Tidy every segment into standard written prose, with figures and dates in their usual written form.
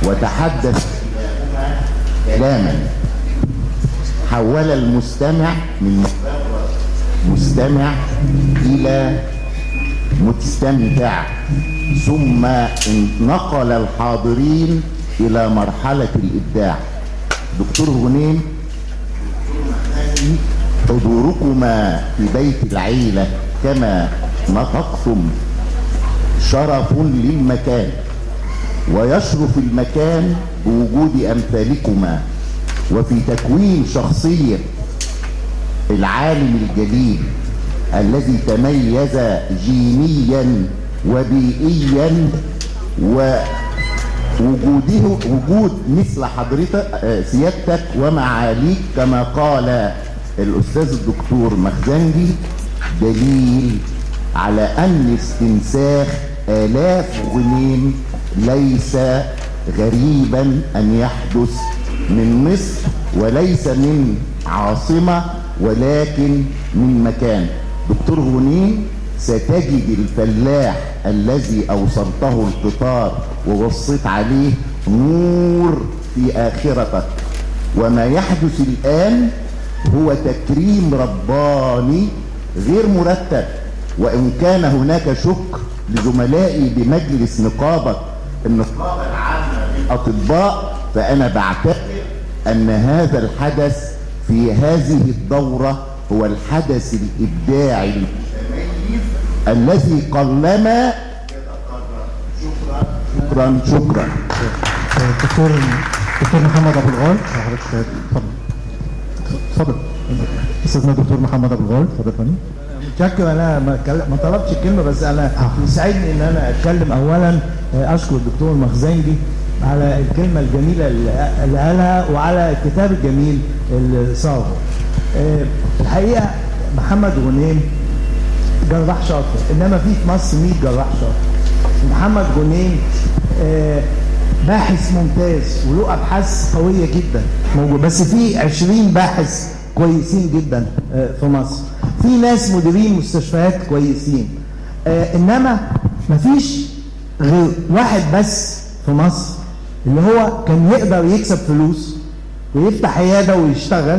وتحدث كلاما حول المستمع من مستمع إلى مستمتع، ثم نقل الحاضرين إلى مرحلة الإبداع. دكتور غنيم، حضوركما في بيت العيلة كما نطقتم شرف للمكان، ويشرف المكان بوجود أمثالكما وفي تكوين شخصية العالم الجليل الذي تميز جينيا وبيئيا، ووجود مثل حضرتك سيادتك ومعاليك كما قال الأستاذ الدكتور مخزنجي دليل على أن استنساخ آلاف غنيم ليس غريبا أن يحدث من مصر، وليس من عاصمة ولكن من مكان. دكتور غنيم، ستجد الفلاح الذي أوصلته القطار ووصيت عليه نور في آخرتك، وما يحدث الآن هو تكريم رباني غير مرتب. وإن كان هناك شك لزملائي بمجلس النقابة العامة للأطباء، فأنا بعتبر أن هذا الحدث في هذه الدورة هو الحدث الإبداعي المتميز الذي قلما يتكرر. شكرا شكرا شكرا. دكتور محمد أبو الغار، حضرتك اتفضل. استاذنا الدكتور محمد أبو الغار، اتفضل يا فندم. متشكر. انا ما طلبتش الكلمه، بس انا يسعدني ان انا اتكلم. اولا اشكر الدكتور مخزنجي على الكلمه الجميله اللي قالها وعلى الكتاب الجميل اللي صاغه. الحقيقه محمد غنيم جراح شاطر، انما في مصر 100 جراح شاطر. محمد غنيم باحث ممتاز وله ابحاث قويه جدا موجود، بس في 20 باحث كويسين جدا في مصر، في ناس مديرين مستشفيات كويسين، انما مفيش غير واحد بس في مصر اللي هو كان يقدر يكسب فلوس ويفتح عياده ويشتغل،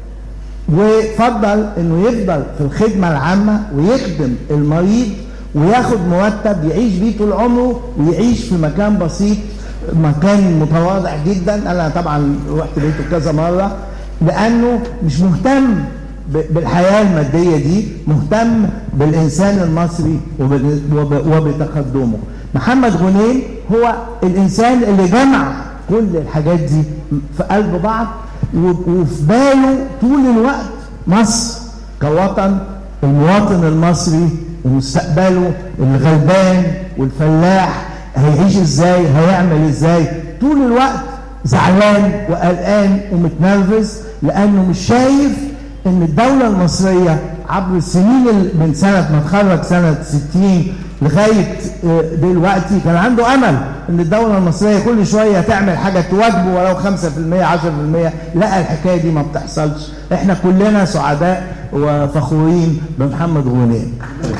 وفضل انه يفضل في الخدمه العامه ويخدم المريض وياخد مرتب يعيش بيه طول عمره، ويعيش في مكان بسيط، مكان متواضع جدا. انا طبعا رحت بيته كذا مره، لانه مش مهتم بالحياه الماديه دي، مهتم بالانسان المصري وبتقدمه. محمد غنيم هو الانسان اللي جمع كل الحاجات دي في قلب بعض، وفي باله طول الوقت مصر كوطن، المواطن المصري ومستقبله، الغلبان والفلاح هيعيش ازاي، هيعمل ازاي. طول الوقت زعلان وقلقان ومتنرفز، لانه مش شايف ان الدولة المصرية عبر السنين من سنة ما اتخرج سنة 60 لغاية دلوقتي كان عنده امل ان الدولة المصرية كل شوية تعمل حاجة تواجبه ولو 5% 10%. لا، الحكاية دي ما بتحصلش. احنا كلنا سعداء وفخورين بمحمد غنيم.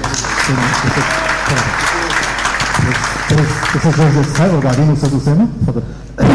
وبعدين استاذ اسامه، اتفضل.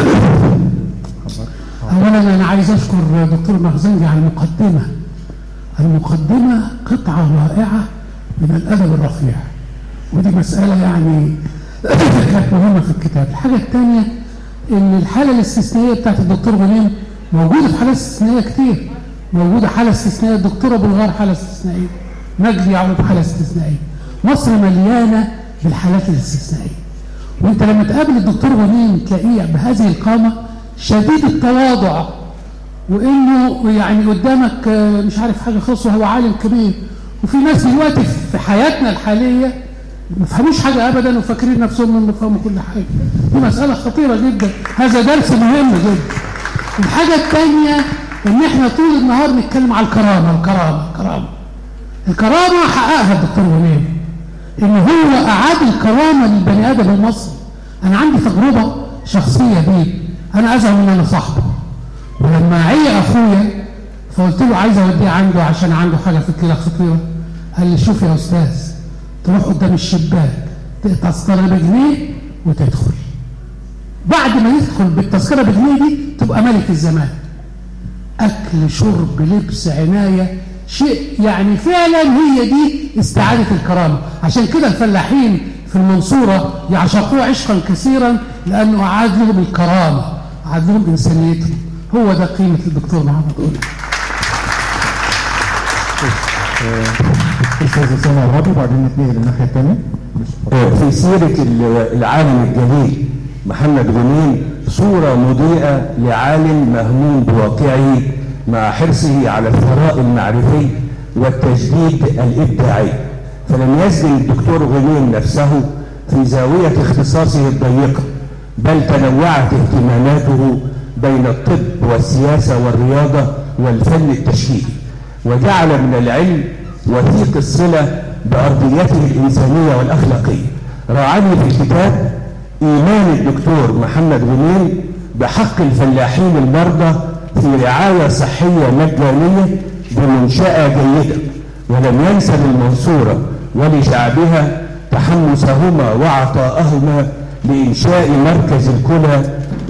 اولا انا عايز اشكر دكتور مخزنجي على المقدمه. المقدمه قطعه رائعه من الادب الرفيع، ودي مساله يعني كانت مهمه في الكتاب. الحاجه الثانيه ان الحاله الاستثنائيه بتاعت الدكتور غنيم موجوده في حالات استثنائيه كتير. موجوده حاله استثنائيه الدكتور ابو الغار، حاله استثنائيه مجدي يعقوب، حاله استثنائيه. مصر مليانه بالحالات الاستثنائيه. وانت لما تقابل الدكتور غنيم تلاقيه بهذه القامه شديد التواضع، وانه يعني قدامك مش عارف حاجه خاصه، هو عالم كبير. وفي ناس دلوقتي في حياتنا الحاليه ما فهموش حاجه ابدا وفاكرين نفسهم انهم بيفهموا كل حاجه. دي مساله خطيره جدا، هذا درس مهم جدا. الحاجه الثانيه ان احنا طول النهار نتكلم على الكرامه الكرامه الكرامه. الكرامه حققها الدكتور غنيم، ان هو اعاد الكرامه للبني ادم المصري. انا عندي تجربه شخصيه بيه، انا ازعل ان انا صاحبه، ولما عي اخويا فقلت له عايز اوديه عنده عشان عنده حاجه في الكلى خطيره. قال لي شوف يا استاذ، تروح قدام الشباك تقطع ستاره بجنيه وتدخل. بعد ما يدخل بالتذكره بجنيه دي تبقى ملك الزمان. اكل شرب لبس عنايه، شيء يعني فعلا هي دي استعاده الكرامه. عشان كده الفلاحين في المنصوره يعشقوه عشقا كثيرا، لانه اعاد لهم الكرامه، اعاد لهم انسانيتهم. هو ده قيمه الدكتور محمد غنيم. استاذ اسامه الرابي وبعدين نتنقل للناحيه الثانيه. في سيره العالم الجليل محمد غنيم صوره مضيئه لعالم مهموم بواقعه مع حرصه على الثراء المعرفي والتجديد الابداعي. فلم يسجن الدكتور غنيم نفسه في زاويه اختصاصه الضيقه، بل تنوعت اهتماماته بين الطب والسياسه والرياضه والفن التشكيلي، وجعل من العلم وثيق الصله بارضيته الانسانيه والاخلاقيه. راعني في الكتاب ايمان الدكتور محمد غنيم بحق الفلاحين المرضى في رعايه صحيه مجانيه بمنشاه جيده، ولم ينسى للمنصوره ولشعبها تحمسهما وعطاءهما لانشاء مركز الكلى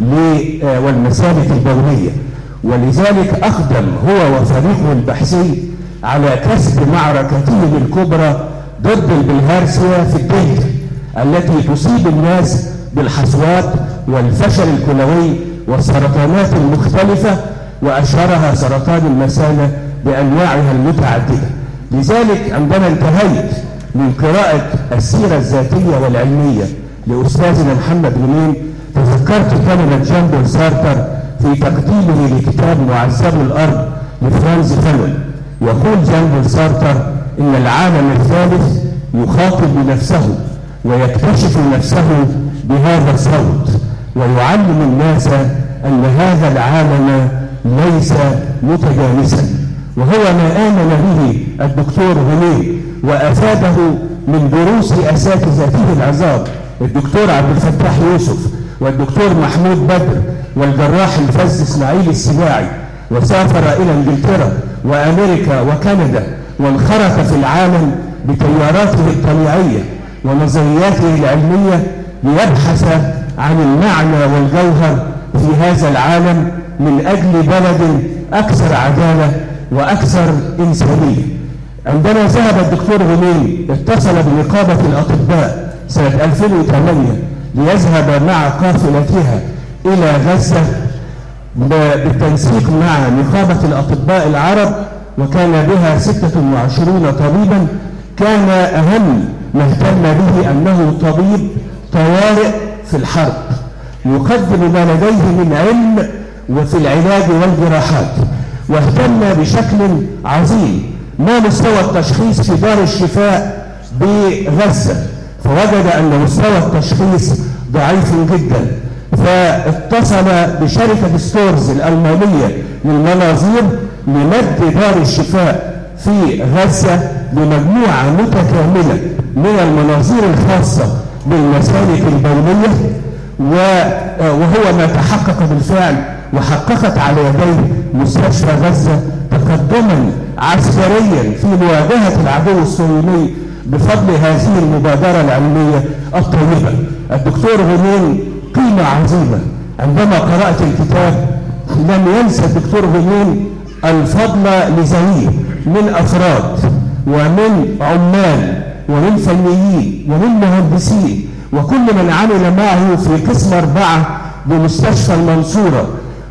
والمسالك البوليه، ولذلك اقدم هو وفريقه البحثي على كسب معركتهم الكبرى ضد البلهارسيا في الدلتا التي تصيب الناس بالحصوات والفشل الكلوي والسرطانات المختلفه، واشهرها سرطان المثانه بانواعها المتعدده. لذلك عندما انتهيت من قراءه السيره الذاتيه والعلميه لاستاذنا محمد غنيم تذكرت كلمه جان بول سارتر في تقديمه لكتاب معذب الارض لفرانز فانون. يقول جان بول سارتر ان العالم الثالث يخاطب نفسه ويكتشف نفسه بهذا الصوت، ويعلم الناس ان هذا العالم ليس متجانسا، وهو ما آمن به الدكتور غنيم وافاده من دروس اساتذته العظام الدكتور عبد الفتاح يوسف والدكتور محمود بدر والجراح الفذ اسماعيل السباعي، وسافر الى انجلترا وامريكا وكندا وانخرط في العالم بتياراته الطبيعيه ونظرياته العلميه ليبحث عن المعنى والجوهر في هذا العالم من اجل بلد اكثر عداله واكثر انسانيه. عندما ذهب الدكتور غنيم اتصل بنقابه الاطباء سنه 2008 ليذهب مع قافلتها الى غزه بالتنسيق مع نقابه الاطباء العرب، وكان بها 26 طبيبا. كان اهم ما اهتم به انه طبيب طوارئ في الحرب يقدم ما لديه من علم وفي العلاج والجراحات، واهتم بشكل عظيم ما مستوى التشخيص في دار الشفاء بغزة، فوجد أن مستوى التشخيص ضعيف جدا، فاتصل بشركة ستورز الألمانية للمناظير لمد دار الشفاء في غزة بمجموعة متكاملة من المناظير الخاصة بالمسالك البولية، وهو ما تحقق بالفعل، وحققت على يديه مستشفى غزة تقدما عسكريا في مواجهة العدو الصهيوني بفضل هذه المبادرة العلمية الطيبة. الدكتور غنيم قيمة عظيمة. عندما قرأت الكتاب لم ينسى الدكتور غنيم الفضل لزويه من أفراد ومن عمال ومن فنيين ومن مهندسين وكل من عمل معه في قسم 4 بمستشفى المنصورة،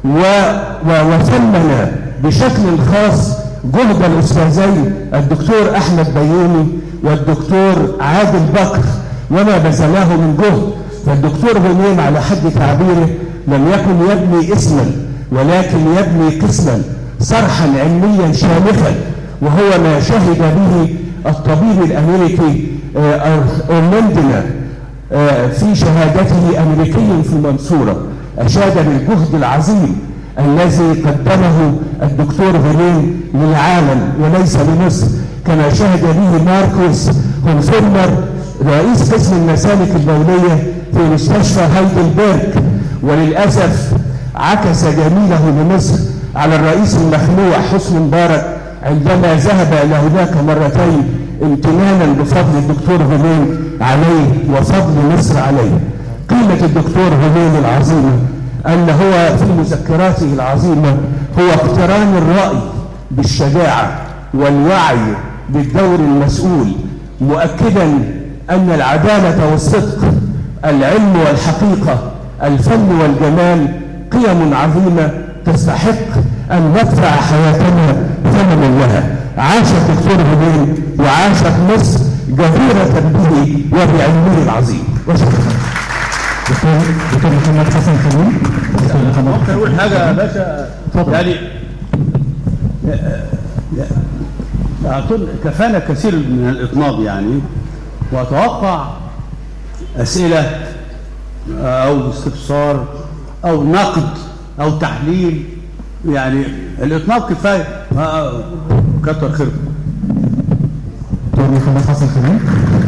وثمن بشكل خاص جهد الأستاذين الدكتور أحمد بيومي والدكتور عادل بكر وما بذله من جهد. فالدكتور غنيم على حد تعبيره لم يكن يبني اسما، ولكن يبني قسما صرحا علميا شامخا، وهو ما شهد به الطبيب الأمريكي أورلاندنا في شهادته أمريكي في المنصورة. أشاد بالجهد العظيم الذي قدمه الدكتور غنيم للعالم وليس لمصر، كما شهد به ماركوس هونفيرمر رئيس قسم المسالك البولية في مستشفى هايدلبرج. وللأسف عكس جميله لمصر على الرئيس المخلوع حسني مبارك عندما ذهب إلى هناك مرتين امتنانا بفضل الدكتور غنيم عليه وفضل مصر عليه. قيمة الدكتور غنيم العظيمة أن هو في مذكراته العظيمة هو اقتران الرأي بالشجاعة والوعي بالدور المسؤول، مؤكدا أن العدالة والصدق، العلم والحقيقة، الفن والجمال قيم عظيمة تستحق أن ندفع حياتنا ثمنا لها. عاش الدكتور غنيم وعاشت مصر جديرة به وبعلمه العظيم. وشكرا. دكتور محمد حسن خليل. ممكن اقول حاجه يا باشا؟ يعني كفانا كثير من الاطناب يعني، واتوقع اسئله او استفسار او نقد او تحليل، يعني الاطناب كفايه. كتر خيركم. دكتور محمد حسن خليل.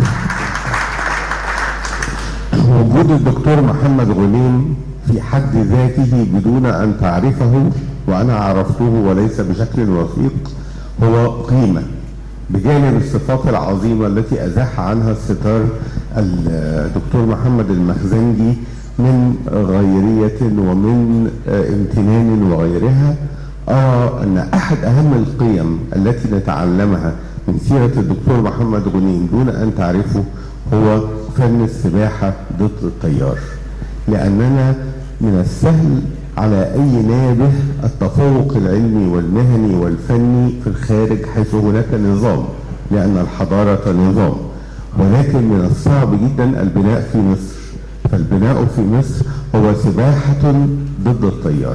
وجود الدكتور محمد غنيم في حد ذاته بدون أن تعرفه، وأنا عرفته وليس بشكل وثيق، هو قيمة بجانب الصفات العظيمة التي أزاح عنها الستار الدكتور محمد المخزنجي من غيرية ومن امتنان وغيرها. أرى أن أحد أهم القيم التي نتعلمها من سيرة الدكتور محمد غنيم دون أن تعرفه هو فن السباحة ضد التيار، لأننا من السهل على أي نابه التفوق العلمي والمهني والفني في الخارج حيث هناك نظام، لأن الحضارة نظام، ولكن من الصعب جدا البناء في مصر. فالبناء في مصر هو سباحة ضد التيار،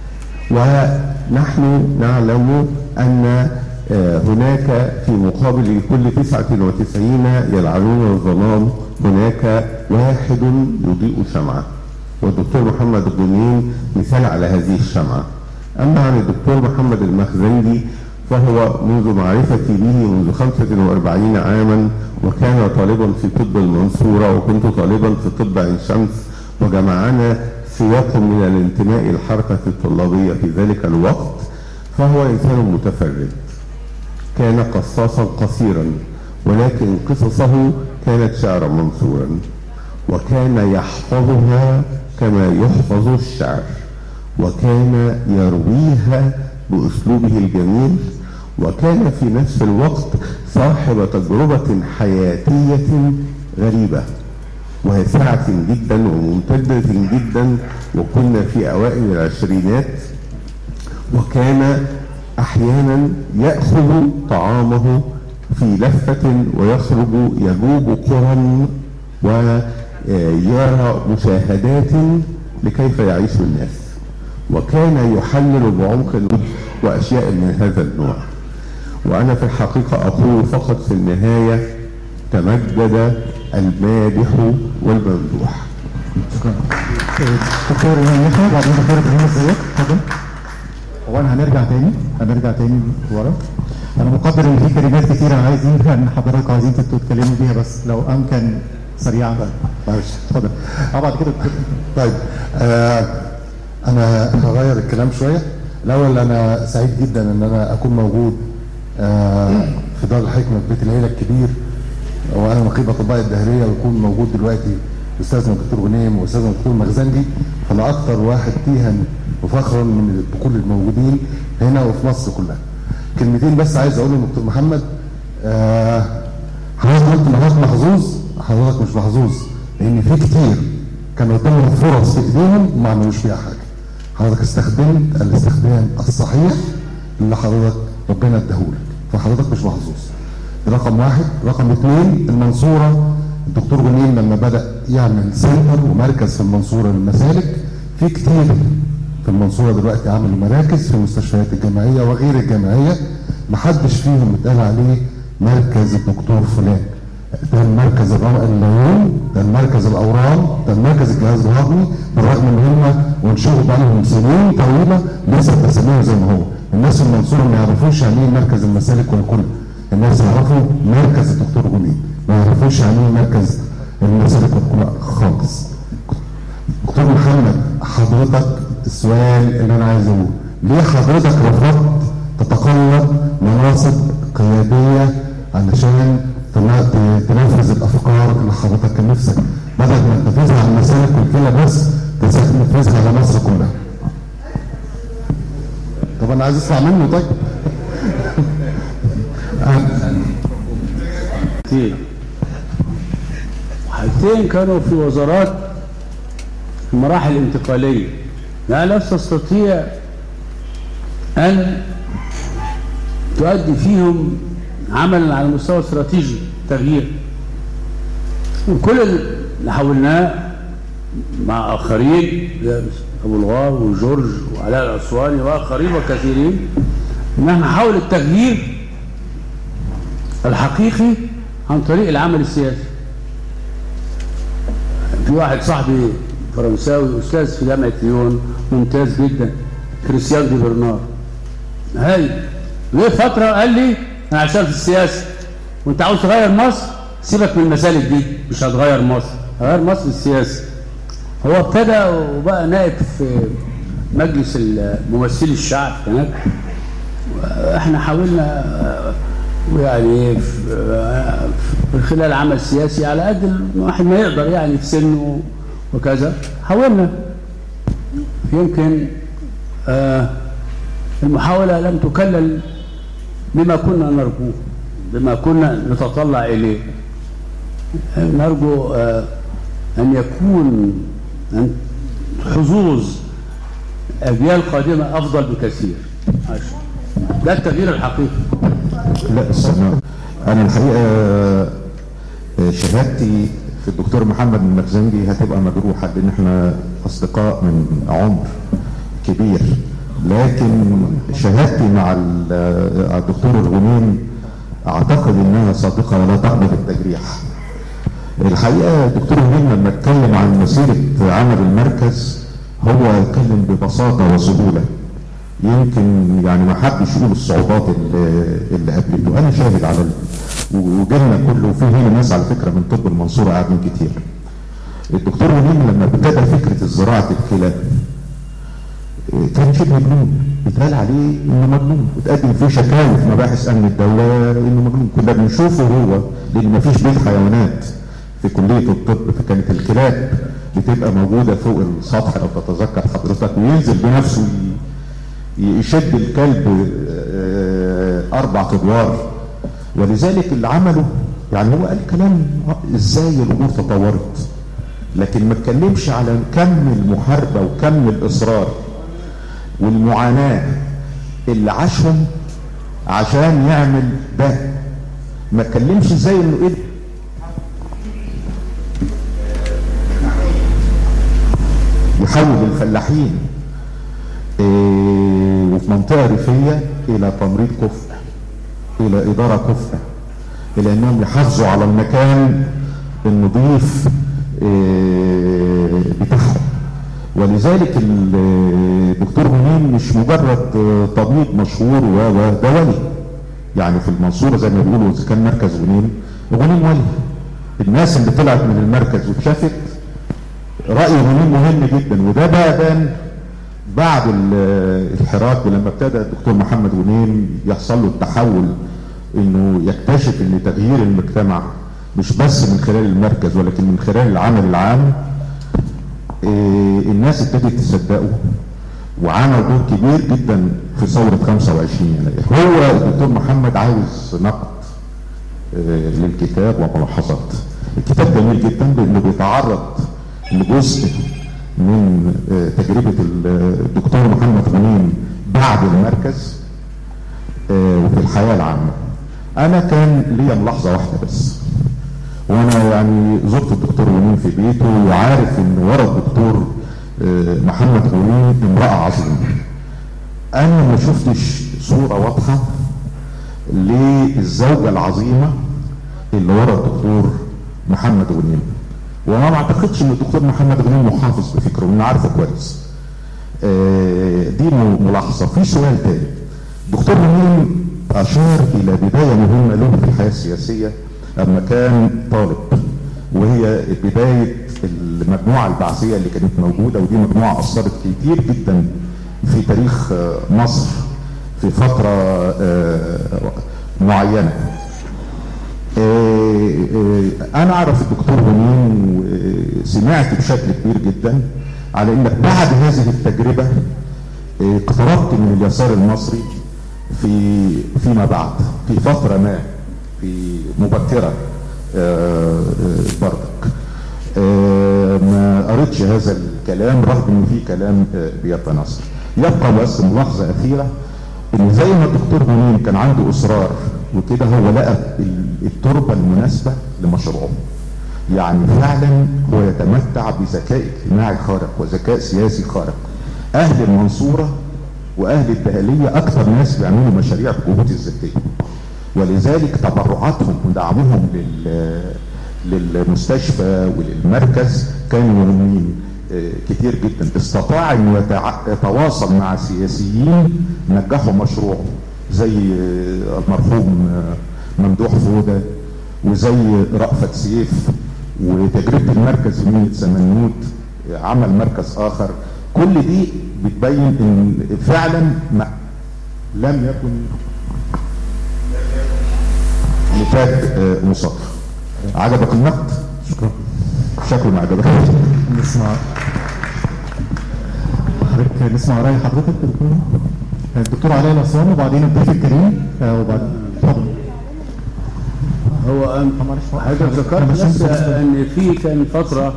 ونحن نعلم أن هناك في مقابل كل 99 يلعنون الظلام هناك واحد يضيء شمعة، والدكتور محمد غنيم مثال على هذه الشمعة. أما عن الدكتور محمد المخزنجي فهو منذ معرفتي به منذ 45 عاما، وكان طالبا في طب المنصورة وكنت طالبا في طب عين شمس، وجمعنا سياق من الانتماء الحركة الطلابية في ذلك الوقت. فهو إنسان متفرد، كان قصاصا قصيرا، ولكن قصصه كانت شعرا منصورا، وكان يحفظها كما يحفظ الشعر، وكان يرويها بأسلوبه الجميل، وكان في نفس الوقت صاحب تجربة حياتية غريبة واسعة جدا وممتدة جدا، وكنا في أوائل العشرينات، وكان أحيانا يأخذ طعامه في لفة ويخرج يجوب قرى ويرى مشاهدات لكيف يعيش الناس، وكان يحلل بعمق وأشياء من هذا النوع. وأنا في الحقيقة أقول فقط في النهاية: تمجد المادح والممدوح. شكرا. دكتور إمام يحيى، وبعدين دكتور إبراهيم الزيات. اتفضل. هو أنا هنرجع تاني ورا. أنا مقدر إن في كلمات كتيرة عايزين إن حضرتك عايزين تتكلموا بيها، بس لو أمكن سريعا. معلش. اتفضل. بعد كده. طيب أنا هغير الكلام شوية. الأول أنا سعيد جدا إن أنا أكون موجود في دار الحكمة في بيت العيلة الكبير، وأنا نقيب أطباء الدهرية، ويكون موجود دلوقتي أستاذنا الدكتور غنيم وأستاذنا الدكتور مخزنجي. فأنا أكثر واحد فيها وفخرا من كل الموجودين هنا وفي مصر كلها. كلمتين بس عايز أقولهم للدكتور محمد. حضرتك قلت إن حضرتك محظوظ. حضرتك مش محظوظ، لأن في كتير كان قدامهم فرص في إيديهم وما عملوش فيها حاجة. حضرتك استخدمت الاستخدام الصحيح اللي حضرتك ربنا اداهولك، فحضرتك مش محظوظ. رقم واحد. رقم اثنين، المنصورة الدكتور غنيم لما بدأ يعمل سنتر ومركز في المنصورة للمسالك، في كتير في المنصورة دلوقتي عملوا مراكز في المستشفيات الجامعية وغير الجامعية، محدش فيهم اتقال عليه مركز الدكتور فلان. ده المركز العيون، ده المركز الاورام، ده المركز الجهاز الهضمي، بالرغم ان هم وانشغلوا بقالهم سنين طويله لسه بتسميه زي ما هو. الناس في المنصوره ما يعرفوش يعني ايه مركز المسالك والكل. الناس يعرفوا مركز الدكتور غنيم، ما يعرفوش يعني ايه مركز المسالك والكل خالص. دكتور محمد، حضرتك السؤال اللي انا عايز اقوله: ليه حضرتك رفضت تتقلد مناصب قياديه علشان تنفذ الافكار اللي حضرتك كان نفسك بدل ما تنفذها على المسالك والكلى بس تنفذها على مصر كلها. طب انا عايز اسمع منه. طيب حاجتين كانوا في وزارات المراحل الانتقاليه، لا تستطيع ان تؤدي فيهم عملا على المستوى الاستراتيجي تغيير. وكل اللي حاولناه مع اخرين زي ابو الغار وجورج وعلاء الاسواني واخرين وكثيرين ان احنا نحاول التغيير الحقيقي عن طريق العمل السياسي. في واحد صاحبي فرنساوي استاذ في جامعه ليون ممتاز جدا، كريستيان دي برنار، هاي جه فتره قال لي انا هشتغل في السياسه وانت عاوز تغير مصر سيبك من المسالك دي، مش هتغير مصر، هغير مصر بالسياسه. هو ابتدى وبقى نائب في مجلس ممثلي الشعب هناك. احنا حاولنا يعني في خلال عمل سياسي على قد الواحد ما يقدر يعني في سنه وكذا، حاولنا. يمكن المحاولة لم تكلل بما كنا نرجوه، بما كنا نتطلع إليه. نرجو أن يكون حظوظ أجيال قادمة أفضل بكثير. ده التغيير الحقيقي. لا استنى، أنا الحقيقة شهادتي في الدكتور محمد المخزنجي هتبقى مجروحة لأن احنا أصدقاء من عمر كبير، لكن شهادتي مع الدكتور الغنيم أعتقد إنها صادقة ولا تقبل التجريح. الحقيقة الدكتور الغنيم لما اتكلم عن مسيرة عمل المركز هو اتكلم ببساطة وسهولة، يمكن يعني ما حدش يقول الصعوبات اللي قابلته. انا شاهد على وجالنا كله، وفي هنا ناس على فكره من طب المنصوره قاعدين كتير. الدكتور وليم لما ابتدى فكره زراعه الكلى كان شبه مجنون، اتقال عليه انه مجنون، وتقدم فيه شكاوي في مباحث امن الدوله انه مجنون. كنا بنشوفه هو لان ما فيش بيت حيوانات في كليه الطب، فكانت الكلاب بتبقى موجوده فوق السطح لو تتذكر حضرتك، وينزل بنفسه يشد الكلب 4 أدوار. ولذلك اللي عمله يعني هو قال كلام ازاي الامور تطورت، لكن ما اتكلمش على كم المحاربه وكم الاصرار والمعاناه اللي عاشهم عشان يعمل ده. ما اتكلمش ازاي انه ايه يحول الفلاحين وفي منطقة ريفية إلى تمريض كفء، إلى إدارة كفء، إلى أنهم يحافظوا على المكان النظيف بتاعهم. ولذلك الدكتور غنيم مش مجرد طبيب مشهور وده ولي، يعني في المنصورة زي ما بيقولوا إذا كان مركز غنيم ولي. الناس اللي طلعت من المركز واتشافت رأي غنيم مهم جدا، وده بقى بان بعد الحراك، ولما ابتدى الدكتور محمد غنيم يحصل له التحول انه يكتشف ان تغيير المجتمع مش بس من خلال المركز ولكن من خلال العمل العام. الناس ابتدت تصدقه وعمل دور كبير جدا في ثورة 25 يناير. هو الدكتور محمد عاوز نقد للكتاب وملاحظات. الكتاب جميل جدا لانه بيتعرض لجزء من تجربة الدكتور محمد غنيم بعد المركز وفي الحياة العامة. أنا كان ليا ملاحظة واحدة بس، وأنا يعني زرت الدكتور غنيم في بيته وعارف إن ورا الدكتور محمد غنيم امرأة عظيمة. أنا ما شفتش صورة واضحة للزوجة العظيمة اللي ورا الدكتور محمد غنيم، وانا ما اعتقدش ان الدكتور محمد غنيم محافظ بفكره، وانا عارفه كويس. دي ملاحظه. في سؤال تاني، الدكتور غنيم اشار الى بدايه مهمه له في الحياه السياسيه لما كان طالب، وهي بدايه المجموعه البعثيه اللي كانت موجوده، ودي مجموعه اثرت كتير جدا في تاريخ مصر في فتره معينه. انا اعرف الدكتور غنيم وسمعت بشكل كبير جدا على انك بعد هذه التجربه اقتربت من اليسار المصري فيما بعد في فتره ما في مبكره برضك. ما قريتش هذا الكلام رغم ان في كلام بيتناثر. يبقى بس ملاحظه اخيره ان زي ما الدكتور غنيم كان عنده اصرار وكده، هو لقى التربه المناسبه لمشروعه. يعني فعلا هو يتمتع بذكاء اجتماعي خارق وذكاء سياسي خارق. اهل المنصوره واهل الدهليه اكثر ناس بيعملوا مشاريع بالجهود الذاتيه، ولذلك تبرعاتهم ودعمهم للمستشفى وللمركز كانوا مهمين كتير جدا. استطاع انه يتواصل مع سياسيين نجحوا مشروعه زي المرحوم ممدوح فوده وزي رأفت سيف، وتجربه المركز في مدينه سمنود عمل مركز اخر. كل دي بتبين ان فعلا لم يكن نتاج مصادفه. عجبك النقد؟ شكرا. شكله ما عجبك. نسمع رأي حضرتك الدكتور علاء العصام وبعدين الضيف الكريم وبعدين اتفضل. هو حضرتك ذكرت بس ان في كان فتره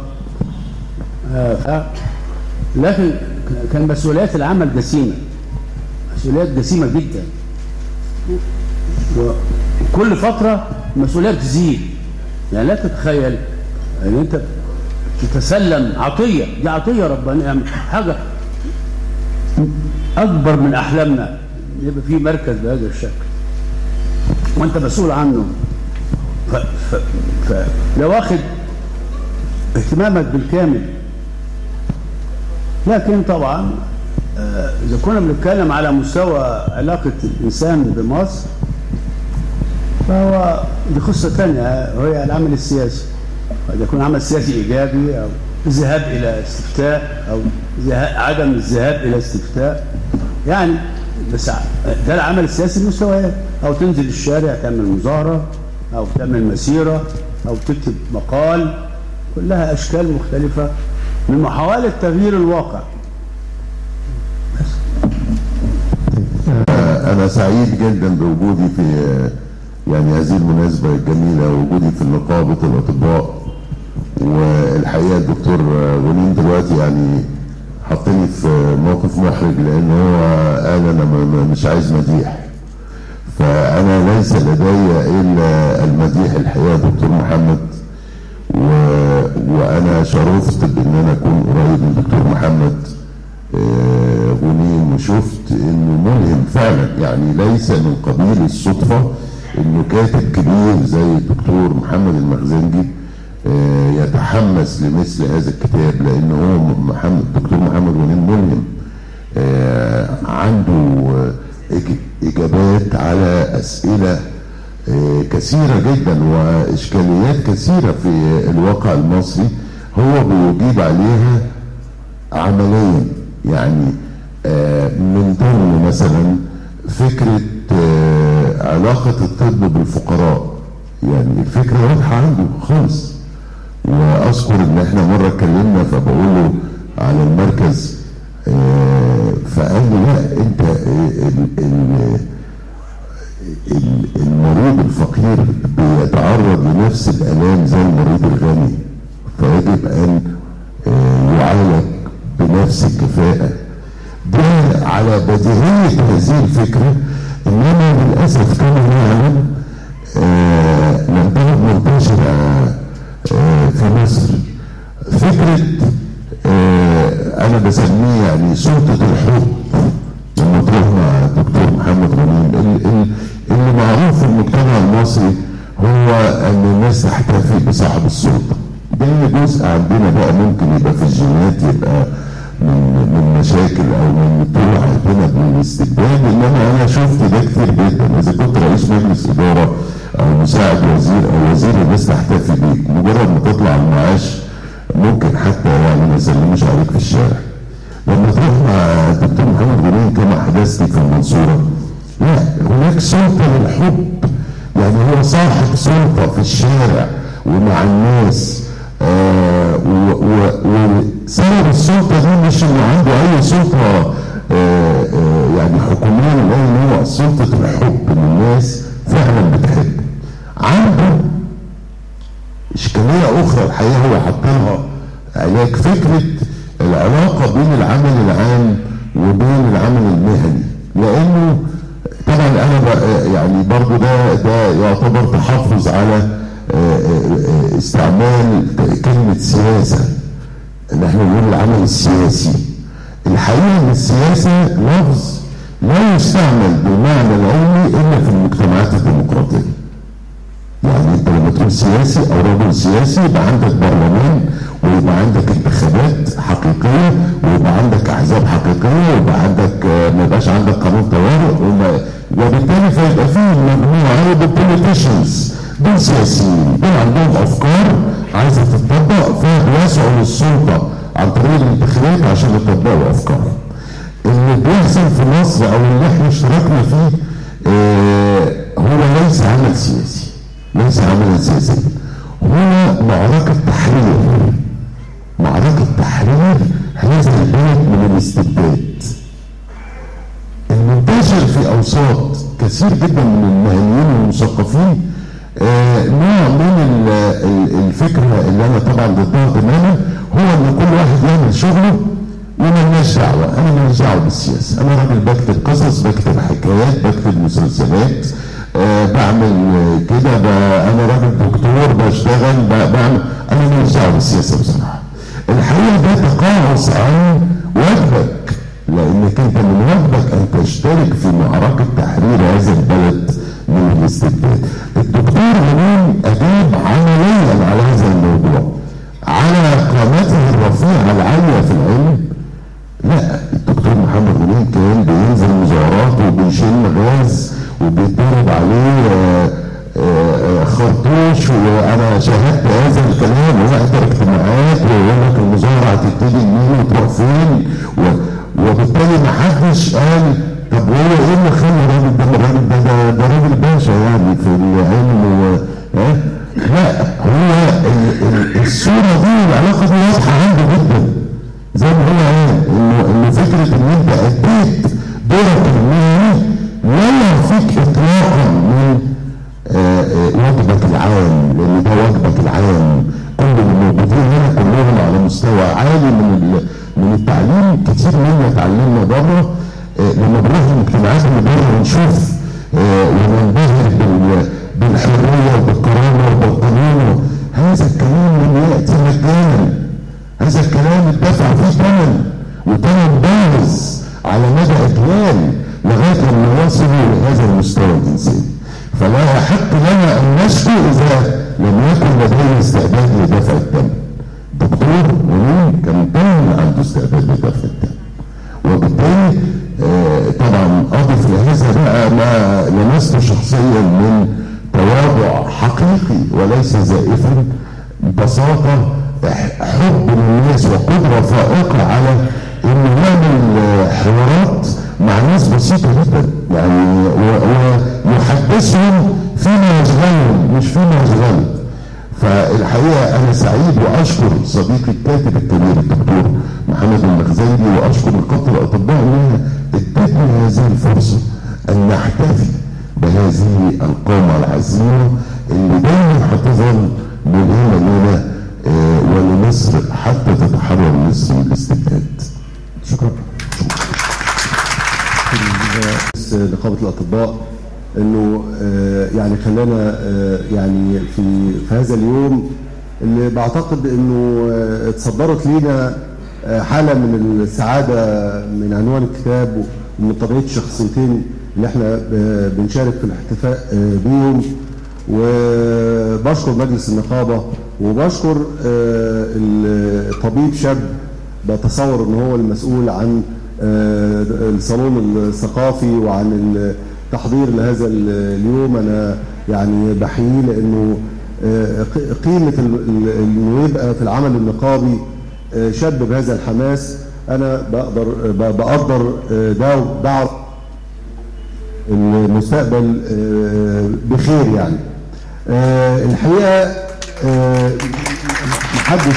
لكن كان مسؤوليات العمل جسيمه، مسؤوليات جسيمه جدا، وكل فتره مسؤوليات تزيد. يعني لا تتخيل ان انت تتسلم عطيه، دي عطيه ربنا، يعني حاجه اكبر من احلامنا يبقى في مركز بهذا الشكل وانت مسؤول عنه. لو واخد اهتمامك بالكامل. لكن طبعا اذا كنا بنتكلم على مستوى علاقه الانسان بمصر فهو دي قصه ثانيه، وهي العمل السياسي. قد يكون عمل سياسي ايجابي او الذهاب الى استفتاء او عدم الذهاب الى استفتاء، يعني بس ده العمل السياسي المستويات، او تنزل الشارع تعمل مظاهره او تعمل مسيره او تكتب مقال، كلها اشكال مختلفه من محاوله تغيير الواقع. انا سعيد جدا بوجودي في يعني هذه المناسبه الجميله، وجودي في نقابه الاطباء. والحقيقه الدكتور غنيم دلوقتي يعني حطني في موقف محرج، لان هو قال انا مش عايز مديح، فانا ليس لدي الا المديح الحقيقه دكتور محمد. وانا شرفت بان انا اكون قريب من دكتور محمد غنيم، وشفت انه ملهم فعلا. يعني ليس من قبيل الصدفه انه كاتب كبير زي الدكتور محمد المخزنجي يتحمس لمثل هذا الكتاب، لانه هو الدكتور محمد غنيم ملهم، عنده اجابات على اسئله كثيره جدا واشكاليات كثيره في الواقع المصري، هو بيجيب عليها عمليا. يعني من ضمن مثلا فكره علاقه الطب بالفقراء، يعني الفكره واضحه عنده خالص. واذكر ان احنا مره اتكلمنا فبقول له على المركز، فقال لي لا، انت المريض الفقير بيتعرض لنفس الالام زي المريض الغني، فيجب ان يعالج بنفس الكفاءه. ده على بديهيه هذه الفكره، انما للاسف كما نعلم لم تكن منتشره في مصر. فكره انا بسميه يعني سلطه الحب لما تروح مع الدكتور محمد غنيم. اللي معروف في المجتمع المصري هو ان الناس تحتفي بصاحب السلطه. ده جزء عندنا بقى ممكن يبقى في الجينات، يبقى من مشاكل او من طرق عندنا بالاستبداد. انما انا شفت ده كتير جدا. اذا كنت رئيس مجلس اداره او مساعد وزير او وزير، الناس تحتفي بيك مجرد ما تطلع المعاش، ممكن حتى يعني ما يسلموش عليك في الشارع. لما تروح مع الدكتور محمد غنيم كما حدثت في المنصوره، لا، هناك سلطه للحب. يعني هو هو صاحب سلطة في الشارع ومع الناس، وسبب السلطة دي مش انه عنده اي سلطة يعني حكومية، لان هو سلطة الحب ان الناس فعلا بتحب. عنده اشكالية اخرى الحقيقة هو حط لها علاج، فكرة العلاقة بين العمل العام وبين العمل المهني، لانه طبعا انا يعني برضو ده يعتبر تحفظ على استعمال كلمة سياسة، ان احنا نقول العمل السياسي. الحقيقة ان السياسة لفظ لا يستعمل بالمعنى العلمي الا في المجتمعات الديمقراطية. يعني انت لما تقول سياسي او رجل سياسي يبقى عندك برلمان، ويبقى عندك انتخابات حقيقيه، ويبقى عندك احزاب حقيقيه، ويبقى عندك ما يبقاش عندك قانون طوارئ، وبالتالي فيبقى فيه مجموعه من البوليتيشنز دول سياسيين، دول عندهم افكار عايزه تتطبق، فبيسعوا للسلطه عن طريق الانتخابات عشان يطبقوا افكارهم. اللي بيحصل في مصر او اللي احنا اشتركنا فيه هو ليس عمل سياسي، ليس عملا سياسيا، هو معركة تحرير، معركة تحرير هذا البلد من الاستبداد. المنتشر في اوساط كثير جدا من المهنيين والمثقفين نوع من الفكرة اللي انا طبعا ضدها تماما، هو ان كل واحد يعمل شغله ومالناش دعوة، انا ماليش دعوة بالسياسة، انا راجل بكتب قصص، بكتب حكايات، بكتب مسلسلات، بعمل كده، انا راجل دكتور بشتغل، بعمل، انا ماليش دعوه بالسياسه بصراحه. الحقيقه ده تقاعس عن واجبك، لانك انت من واجبك ان تشترك في معركه تحرير هذا البلد من الاستبداد. الدكتور غنيم اجاب عمليا على هذا الموضوع، على قامته الرفيعه العاليه في العلم. لا، الدكتور محمد غنيم كان بينزل مظاهرات وبيشيل غاز وبيتضرب عليه خرطوش، وانا شاهدت هذا الكلام ويحضر اجتماعات ويقول لك المظاهره هتبتدي منين وتروح فين، وبالتالي ما حدش قال طب هو ايه اللي خلى الراجل ده راجل باشا يعني في العلم لا، هو الصوره دي العلاقه دي واضحه عنده جدا، زي ما هو قال انه فكره ان انت اديت دورك المهني لا يعفيك اطلاقا من واجبك العام، لان ده واجبك العام. كل الموجودين هنا كلهم على مستوى عالي من التعليم، كتير منا اتعلمنا بره. لما بنروح المجتمعات اللي بره ونشوف وننبهر بالحريه وبالكرامه وبالقانون، هذا الكلام لم ياتي مجانا، هذا الكلام اتدفع فيه ثمن، وثمن باهظ على مدى اجيال لغايه لما يصلوا لهذا المستوى الانساني. فلا يحق لنا ان نشكو اذا لم يكن لدينا استعداد لدفع الدم. دكتور غنيم كان دايما عنده استعداد لدفع الدم، وبالتالي طبعا اضف لهذا بقى ما لمسته شخصيا من تواضع حقيقي وليس زائفا، ببساطه حب للناس وقدره فائقه على انه يعمل حوارات مع ناس بسيطه جدا، يعني ويحدثهم فيما يشغلهم مش فيما يشغلهم. فالحقيقه انا سعيد واشكر صديقي الكاتب الكبير الدكتور محمد المخزنجي، واشكر نقابه الاطباء انها ادتني هذه الفرصه ان نحتفي بهذه القامه العظيمه اللي دايما هتظل ملهمه لنا ولمصر حتى تتحرر مصر من الاستبداد. شكرا. نقابه الاطباء انه يعني خلانا يعني في هذا اليوم اللي بعتقد انه اتصدرت لينا حاله من السعاده من عنوان الكتاب ومن طبيعه الشخصيتين اللي احنا بنشارك في الاحتفاء بيهم. وبشكر مجلس النقابه وبشكر الطبيب شاب بتصور ان هو المسؤول عن الصالون الثقافي وعن التحضير لهذا اليوم. انا يعني بحييه لانه قيمه انه يبقى في العمل النقابي شاب بهذا الحماس. انا بقدر ده وبعرف المستقبل بخير يعني. الحقيقه محدش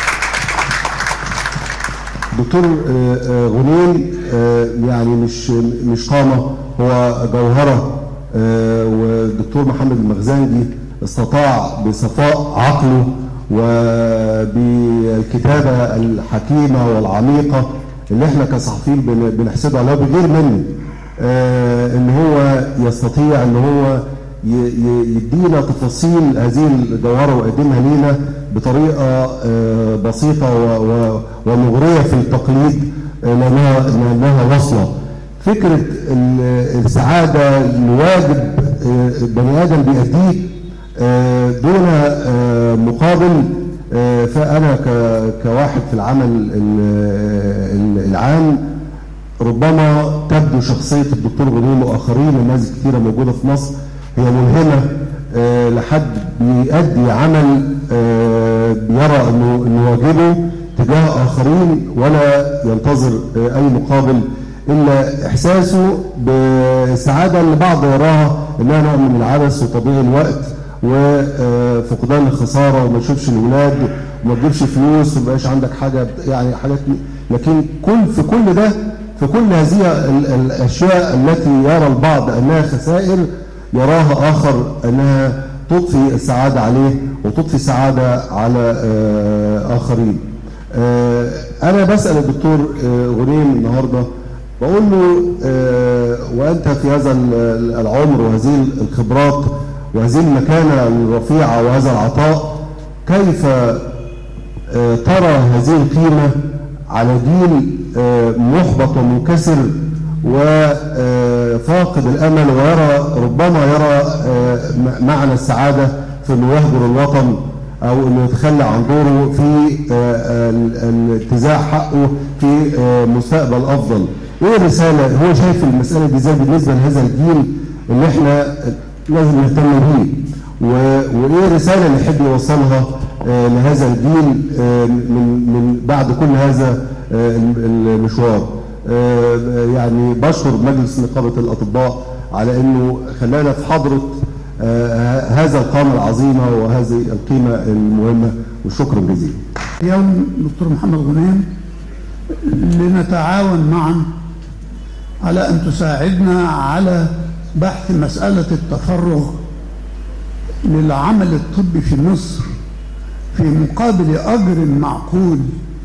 دكتور غنيم يعني مش قامه، هو جوهره. والدكتور محمد المخزنجي استطاع بصفاء عقله وبالكتابه الحكيمه والعميقه اللي احنا كصحفيين بنحسده عليها بغير منه، ان هو يستطيع ان هو يدينا تفاصيل هذه الجوهره ويقدمها لينا بطريقه بسيطه ومغريه في التقليد، لانها واصله. فكره السعاده لواجب بني ادم بيأديه دون مقابل، فانا كواحد في العمل العام ربما تبدو شخصيه الدكتور غنيم واخرين نماذج كثيره موجوده في مصر هي ملهمه لحد بيأدي عمل بيرى انه واجبه تجاه اخرين ولا ينتظر اي مقابل الا احساسه بالسعاده اللي بعض يراها انها نوع من العبث وتضييع الوقت وفقدان الخساره وما تشوفش الاولاد وما تجيبش فلوس وما يبقاش عندك حاجه، يعني حاجات. لكن في كل ده، في كل هذه الاشياء التي يرى البعض انها خسائر يراها آخر أنها تضفي السعادة عليه وتضفي السعادة على آخرين. أنا بسأل الدكتور غنيم النهاردة بقول له وأنت في هذا العمر وهذه الخبرات وهذه المكانة الرفيعة وهذا العطاء، كيف ترى هذه القيمة على جيل محبط ومنكسر وفاقد الامل ويرى ربما يرى معنى السعاده في انه يهجر الوطن او انه يتخلى عن دوره في انتزاع حقه في مستقبل افضل؟ ايه الرساله هو شايف المساله دي ازاي بالنسبه لهذا الجيل اللي احنا لازم نهتم بيه؟ وايه الرساله اللي يحب يوصلها لهذا الجيل من بعد كل هذا المشوار؟ يعني بشكر مجلس نقابة الأطباء على أنه خلانا في حضرة هذا القامة العظيمة وهذه القيمة المهمة، وشكرا جزيلا. اليوم دكتور محمد غنيم لنتعاون معا على أن تساعدنا على بحث مسألة التفرغ للعمل الطبي في مصر في مقابل أجر معقول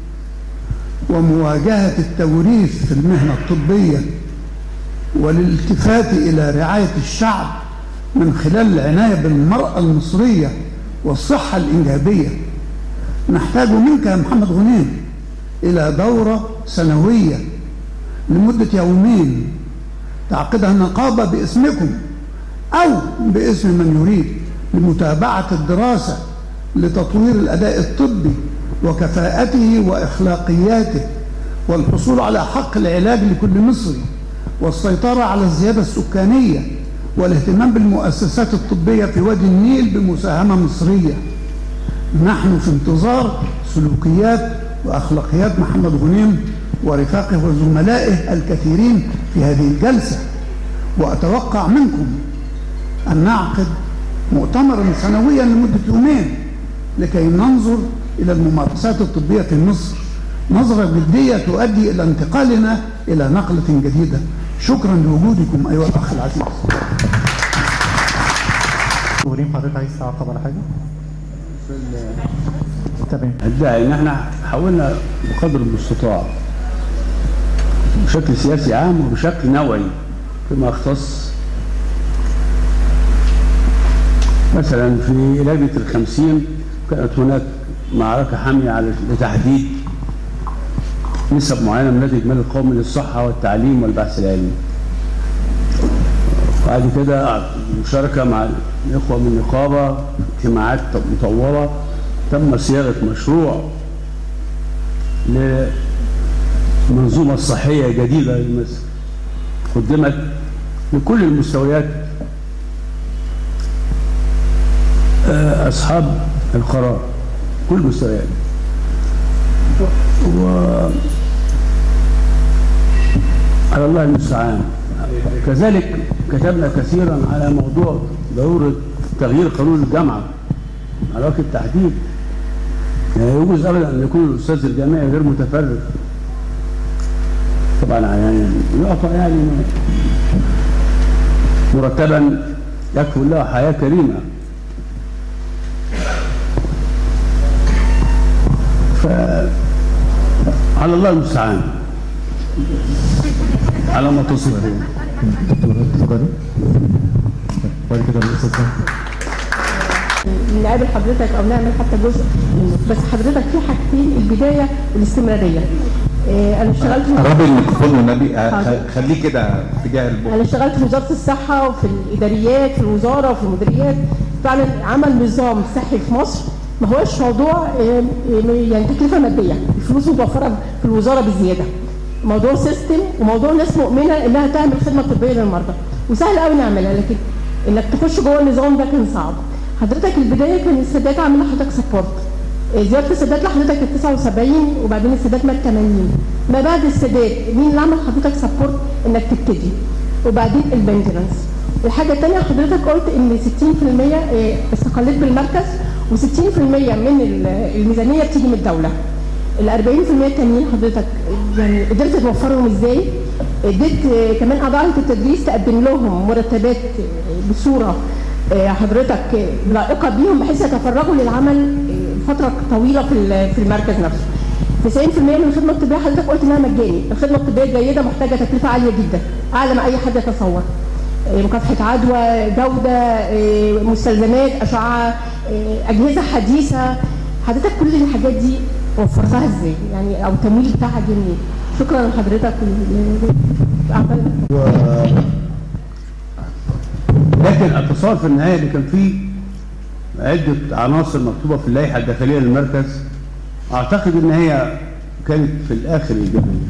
ومواجهة التوريث في المهنة الطبية والالتفات إلى رعاية الشعب من خلال العناية بالمرأة المصرية والصحة الإنجابية. نحتاج منك يا محمد غنيم إلى دورة سنوية لمدة يومين تعقدها النقابة باسمكم أو باسم من يريد لمتابعة الدراسة لتطوير الأداء الطبي وكفاءته وإخلاقياته والحصول على حق العلاج لكل مصري والسيطرة على الزيادة السكانية والاهتمام بالمؤسسات الطبية في وادي النيل بمساهمة مصرية. نحن في انتظار سلوكيات وأخلاقيات محمد غنيم ورفاقه وزملائه الكثيرين في هذه الجلسة، وأتوقع منكم أن نعقد مؤتمرا سنويا لمدة يومين لكي ننظر إلى الممارسات الطبية في مصر نظرة جدية تؤدي إلى انتقالنا إلى نقلة جديدة. شكرا لوجودكم أيها الأخ العزيز. وليم حضرتك عايز تعقب على حاجة؟ تمام. ادعي ان احنا حاولنا بقدر المستطاع بشكل سياسي عام وبشكل نوعي فيما يختص مثلا في لجنة ال50 كانت هناك معركة حامية لتحديد نسب معينة من ناتج المال القومي للصحة والتعليم والبحث العلمي. بعد كده مشاركة مع الإخوة من النقابة اجتماعات مطولة تم صياغة مشروع لمنظومة صحية جديدة لمصر قدمت لكل المستويات أصحاب القرار كل المستويات. على الله المستعان. كذلك كتبنا كثيرا على موضوع ضرورة تغيير قانون الجامعه على وجه التحديد. يعني يجوز ابدا ان يكون الاستاذ الجامعي غير متفرغ طبعا، يعني يعطى يعني مرتبا يكفل له حياه كريمه. على الله المستعان على ما تصف. بعد كده الاستاذ نقابل حضرتك او نعمل حتى جزء منه، بس حضرتك في حاجتين، البدايه والاستمراريه. انا اشتغلت قربي الميكروفون والنبي، خليه كده اتجاه البوق. انا اشتغلت في وزاره الصحه وفي الاداريات في الوزاره وفي المديريات. فعلا عمل نظام صحي في مصر ما هوش موضوع يعني تكلفه ماديه، الفلوس متوفره في الوزاره بزياده. موضوع سيستم وموضوع ناس مؤمنه انها تعمل خدمه طبيه للمرضى، وسهل قوي نعملها، لكن انك تخش جوه النظام ده كان صعب. حضرتك البدايه كان السادات عامل لحضرتك سبورت. زياده السادات لحضرتك كانت 79 وبعدين السادات مات 80. ما بعد السادات مين اللي عمل حضرتك سبورت انك تبتدي؟ وبعدين المينتنس. الحاجه الثانيه حضرتك قلت ان 60% استقلت بالمركز و60% من الميزانيه بتيجي من الدوله. ال 40% التانيين حضرتك يعني قدرت توفرهم ازاي؟ اديت كمان اعضاء التدريس تقدم لهم مرتبات بصوره حضرتك لائقه بيهم بحيث يتفرغوا للعمل فتره طويله في المركز نفسه. 90% من الخدمه الطبيه حضرتك قلت انها مجاني، الخدمه الطبيه الجيده محتاجه تكلفه عاليه جدا، اعلى ما اي حد يتصور. مكافحه عدوى، جوده، مستلزمات، اشعه، اجهزه حديثه. حضرتك كل الحاجات دي وفرتها ازاي؟ يعني او التمويل بتاعها جه منين؟ شكرا لحضرتك. لكن اتصال في النهايه اللي كان فيه عده عناصر مكتوبه في اللائحه الداخليه للمركز، اعتقد ان هي كانت في الاخر ايجابيه.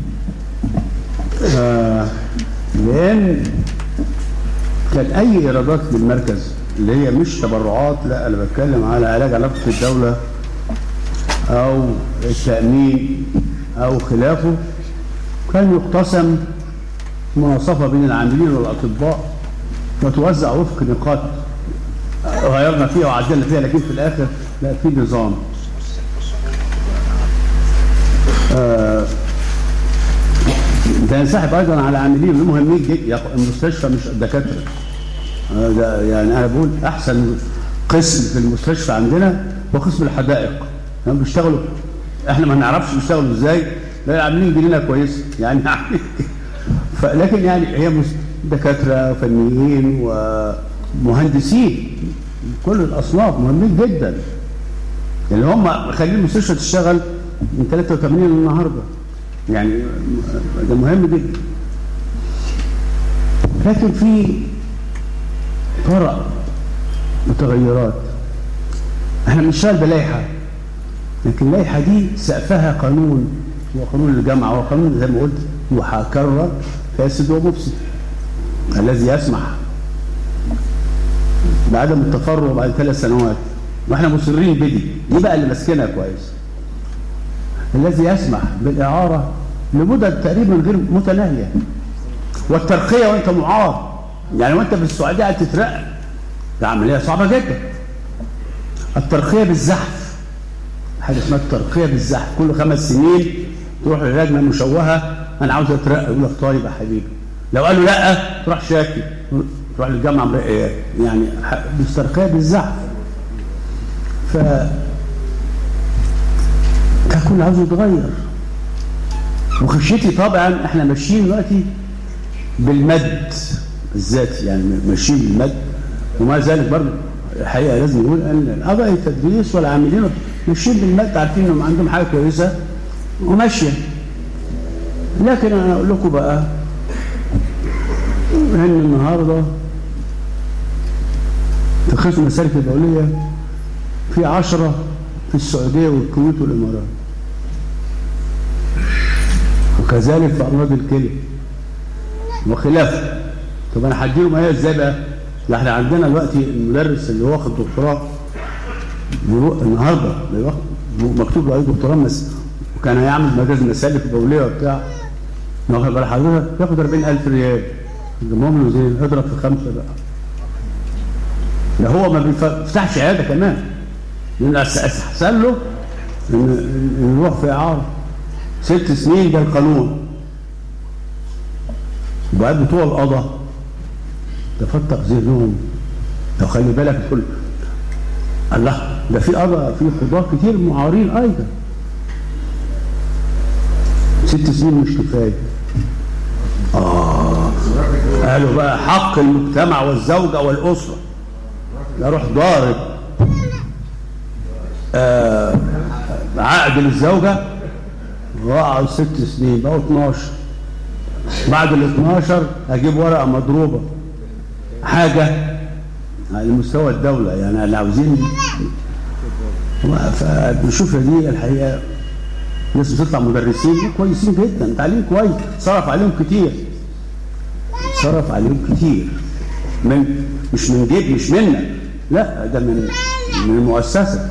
لان كان اي ايرادات للمركز اللي هي مش تبرعات، لا انا بتكلم على علاج علاقه الدوله او التامين او خلافه، كان يقتسم مناصفه بين العاملين والاطباء وتوزع وفق نقاط غيرنا فيها وعدلنا فيها، لكن في الاخر لا في نظام. ده ينسحب ايضا على عاملين مهمين جدا. المستشفى مش الدكاتره، يعني انا بقول احسن قسم في المستشفى عندنا هو قسم الحدائق. هم بيشتغلوا، احنا ما نعرفش بيشتغلوا ازاي، لا عاملين جنينه كويسه يعني لكن يعني هي دكاتره وفنيين ومهندسين كل الاصناف مهمين جدا، اللي هم خلين المستشفى تشتغل من 83 النهارده، يعني ده مهم جدا. لكن في طرق وتغيرات. احنا بنشتغل بلائحه، لكن اللائحه دي سقفها قانون، هو قانون الجامعه، هو قانون زي ما قلت وهكرر فاسد ومفسد الذي يسمح بعدم التفرغ بعد 3 سنوات، واحنا مصرين بدي دي بقى اللي ماسكينها كويس. الذي يسمح بالاعاره لمدد تقريبا غير متناهيه، والترقيه وانت معار، يعني وانت في السعوديه هتترقى، ده عمليه صعبه جدا. الترقيه بالزحف، حاجه اسمها الترقيه بالزحف، كل 5 سنين تروح للجنه مشوهه انا عاوز اترقى، يقول لك طيب يا حبيبي، لو قالوا لا تروح شاكي، تروح للجامعه مرقيات، يعني بالترقيه بالزحف. ف ده كله عاوز يتغير. وخشيتي طبعا احنا ماشيين دلوقتي بالمد الذاتي، يعني ماشيين بالمد، وما ذلك برضه الحقيقه لازم نقول ان اعضاء التدريس والعاملين ماشيين بالمد، عارفين انهم عندهم حاجه كويسه وماشيه. لكن انا اقول لكم بقى ان النهارده في قسم المسالك الدوليه في 10 في السعوديه والكويت والامارات، وكذلك في امراض الكلى وخلافه. طب انا هديهم ايه ازاي بقى؟ احنا عندنا دلوقتي المدرس اللي واخد دكتوراه النهارده مكتوب له دكتوراه وكان هيعمل مجال مسالك دوليه وبتاع، واخد بال حضرتك ياخد 40,000 ريال، ضمهم له زي اضرب في 5 بقى. ده هو ما بيفتحش عياده كمان، لان احسن له ان يروح في اعاره 6 سنين، ده القانون. وبعد بتوع القضاء تفتق ذهنهم. لو خلي بالك تقول الله ده في قضاء، في قضاة كتير معارين ايضا. 6 سنين مش كفايه. قالوا بقى حق المجتمع والزوجه والاسره، اروح ضارب عقد للزوجه وقعوا 6 سنين، بقوا 12. بعد ال 12 اجيب ورقه مضروبه حاجه على مستوى الدوله، يعني اللي عاوزين. فبنشوف دي الحقيقه ناس بتطلع مدرسين كويسين جدا، تعليم كويس، صرف عليهم كتير، صرف عليهم كتير، مش من جيب، مش منا، لا ده من المؤسسه.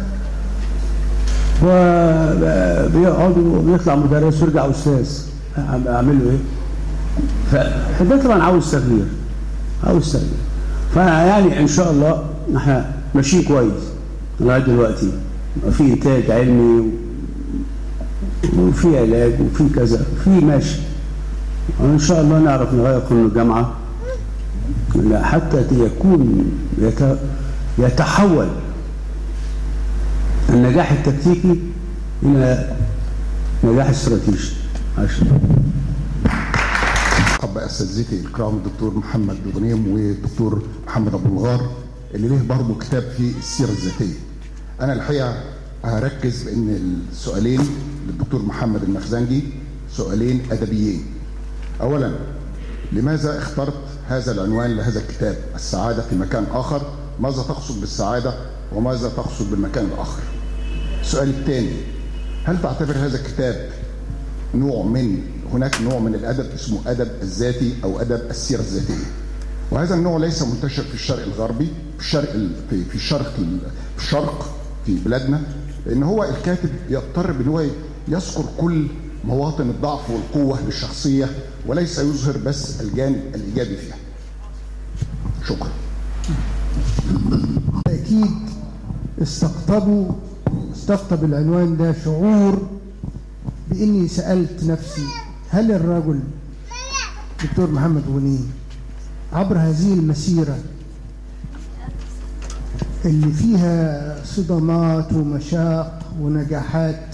وبيقعدوا بيطلع مدرس ويرجع استاذ، اعملوا ايه؟ فده طبعا عاوز تغيير، عاوز تغيير. فانا يعني ان شاء الله احنا ماشيين كويس لغايه دلوقتي، في انتاج علمي وفي علاج وفي كذا، في ماشي. وان شاء الله نعرف نغير قانون الجامعه حتى يكون يتحول النجاح التكتيكي الى نجاح استراتيجي. أبقى أساتذتي الكرام الدكتور محمد غنيم والدكتور محمد أبو الغار اللي له برضه كتاب في السيرة الذاتية. أنا الحقيقة هركز بأن السؤالين للدكتور محمد المخزنجي سؤالين أدبيين. أولا، لماذا اخترت هذا العنوان لهذا الكتاب، السعادة في مكان آخر؟ ماذا تقصد بالسعادة وماذا تقصد بالمكان الآخر؟ السؤال الثاني، هل تعتبر هذا الكتاب هناك نوع من الأدب اسمه أدب الذاتي أو أدب السيرة الذاتية، وهذا النوع ليس منتشر في الشرق الغربي، في الشرق في بلادنا، لأن هو الكاتب يضطر بأنه يذكر كل مواطن الضعف والقوة للشخصية وليس يظهر بس الجانب الإيجابي فيها. شكرا. أكيد استقطب العنوان ده شعور بإني سألت نفسي هل الرجل دكتور محمد غنيم عبر هذه المسيرة اللي فيها صدمات ومشاق ونجاحات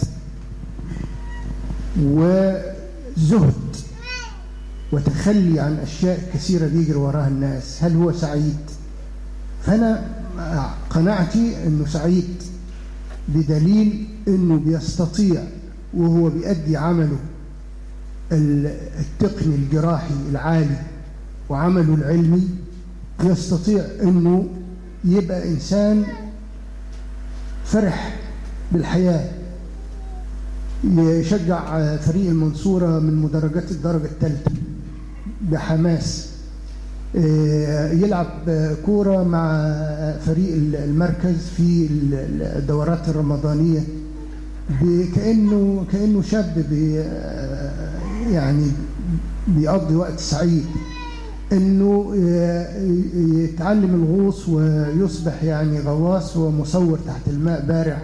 وزهد وتخلي عن أشياء كثيرة بيجري وراها الناس، هل هو سعيد؟ فأنا قناعتي أنه سعيد بدليل أنه بيستطيع وهو بيأدي عمله التقني الجراحي العالي وعمله العلمي، يستطيع أنه يبقى إنسان فرح بالحياة، يشجع فريق المنصورة من مدرجات الدرجة الثالثة بحماس، يلعب كورة مع فريق المركز في الدورات الرمضانية كأنه شاب يعني بيقضي وقت سعيد، انه يتعلم الغوص ويصبح يعني غواص ومصور تحت الماء بارع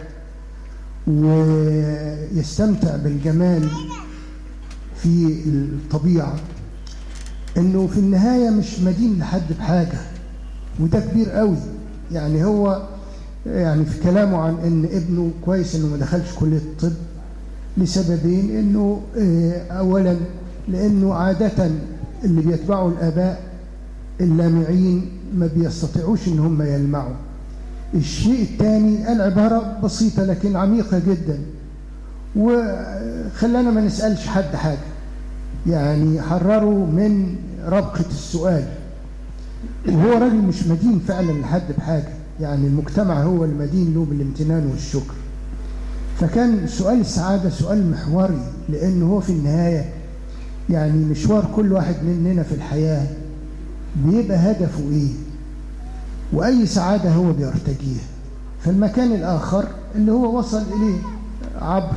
ويستمتع بالجمال في الطبيعة، انه في النهاية مش مدين لحد بحاجة، وده كبير قوي. يعني هو يعني في كلامه عن ان ابنه كويس انه ما دخلش كلية الطب لسببين، انه اولا لانه عادة اللي بيتبعوا الاباء اللامعين ما بيستطيعوش ان هم يلمعوا. الشيء الثاني العبارة بسيطة لكن عميقة جدا وخلانا ما نسألش حد حاجة، يعني حرروا من ربقة السؤال، وهو راجل مش مدين فعلا لحد بحاجة، يعني المجتمع هو المدين له بالامتنان والشكر. فكان سؤال السعادة سؤال محوري، لأنه هو في النهاية يعني مشوار كل واحد مننا في الحياة بيبقى هدفه إيه وأي سعادة هو بيرتجيها. فالمكان الآخر اللي هو وصل إليه عبر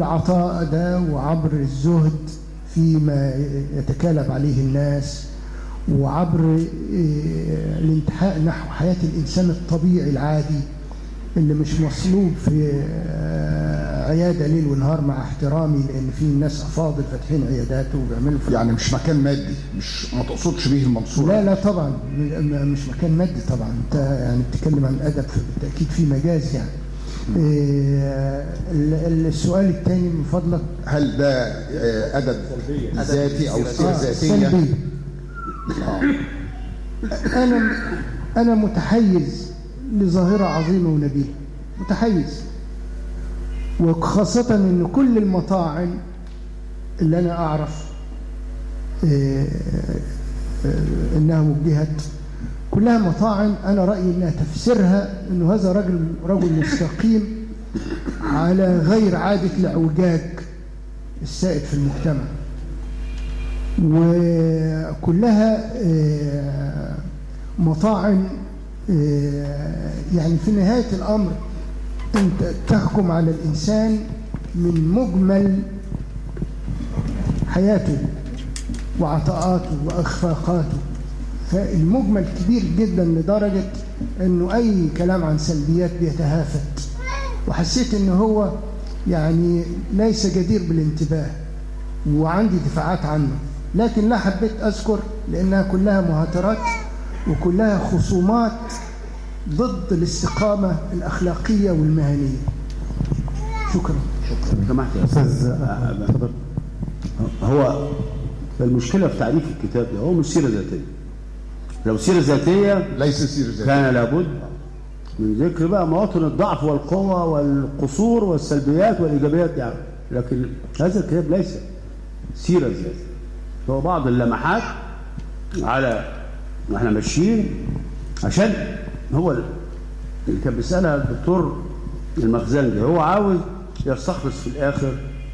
العطاء ده وعبر الزهد فيما يتكالب عليه الناس وعبر الانتهاء نحو حياة الإنسان الطبيعي العادي اللي مش مصلوب في عيادة ليل ونهار، مع احترامي لأن في ناس أفاضل فاتحين عيادات وبيعملوا يعني مش مكان مادي، مش ما تقصدش بيه المنصورة؟ لا طبعا مش مكان مادي طبعا. أنت يعني بتتكلم عن أدب، فبالتأكيد في مجاز يعني. السؤال الثاني من فضلك، هل ده أدب ذاتي أو سيرة ذاتية؟ سلبي. أنا متحيز لظاهرة عظيمة ونبيلة، متحيز، وخاصة إن كل المطاعن اللي أنا أعرف إنها وجهت كلها مطاعن أنا رأيي إنها تفسيرها إنه هذا رجل مستقيم على غير عادة الاعوجاج السائد في المجتمع، وكلها مطاعن. يعني في نهاية الأمر أنت تحكم على الإنسان من مجمل حياته وعطاءاته وإخفاقاته، فالمجمل كبير جدا لدرجة أنه أي كلام عن سلبيات بيتهافت، وحسيت أنه هو يعني ليس جدير بالانتباه، وعندي دفاعات عنه، لكن لا حبيت أذكر لأنها كلها مهاترات وكلها خصومات ضد الاستقامة الأخلاقية والمهنية. شكرا. سمحت يا أستاذ. هو المشكلة في تعريف الكتاب ده، هو مش سيرة ذاتية. لو سيرة ذاتية ليس سيرة ذاتية كان لابد من ذكر بقى مواطن الضعف والقوة والقصور والسلبيات والإيجابيات يعني، لكن هذا الكتاب ليس سيرة ذاتية، هو بعض اللمحات على ما احنا ماشيين. عشان هو اللي كان بيسألها الدكتور المخزنجي، هو عاوز يستخلص في الآخر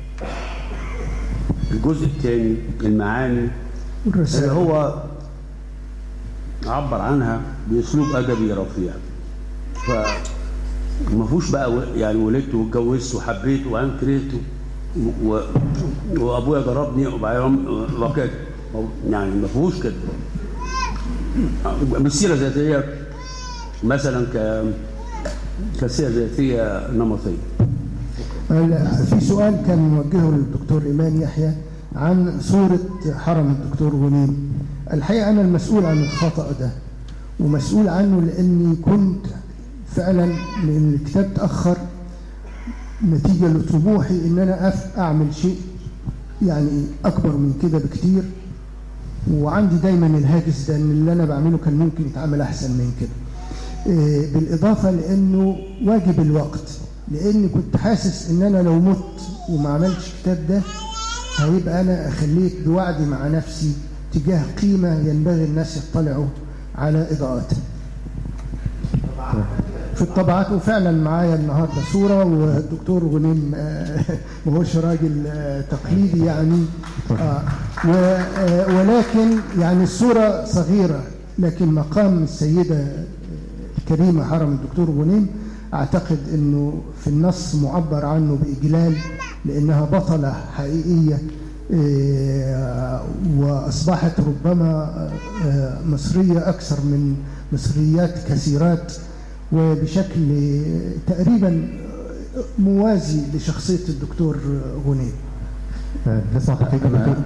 الجزء الثاني، المعاني اللي هو عبر عنها بأسلوب أدبي رفيع، فما فيهوش بقى يعني ولدت واتجوزت وحبيت وأنا كرهته وأبويا ضربني وكده، يعني ما فيهوش كده. مش سيرة ذاتية مثلا كسيرة ذاتية نمطية. في سؤال كان موجهه للدكتور إيمان يحيى عن صورة حرم الدكتور غنيم. الحقيقة أنا المسؤول عن الخطأ ده، ومسؤول عنه لأني كنت فعلا، لأن الكتاب تأخر نتيجة لطموحي إن أنا أعمل شيء يعني أكبر من كده بكتير، وعندي دايما الهاجس ده ان اللي انا بعمله كان ممكن يتعمل احسن من كده، بالاضافه لانه واجب الوقت، لاني كنت حاسس ان انا لو مت وما عملتش الكتاب ده هيبقى انا خليت بوعدي مع نفسي تجاه قيمه ينبغي الناس يطلعوا على اضاءتها في الطبعات. وفعلا معايا النهارده صوره، والدكتور غنيم ما هوش راجل تقليدي يعني، ولكن يعني الصوره صغيره، لكن مقام السيده الكريمه حرم الدكتور غنيم اعتقد انه في النص معبر عنه باجلال، لانها بطله حقيقيه واصبحت ربما مصريه اكثر من مصريات كثيرات، وبشكل تقريبا موازي لشخصية الدكتور غنيم. نسمع حقيقة دكتور.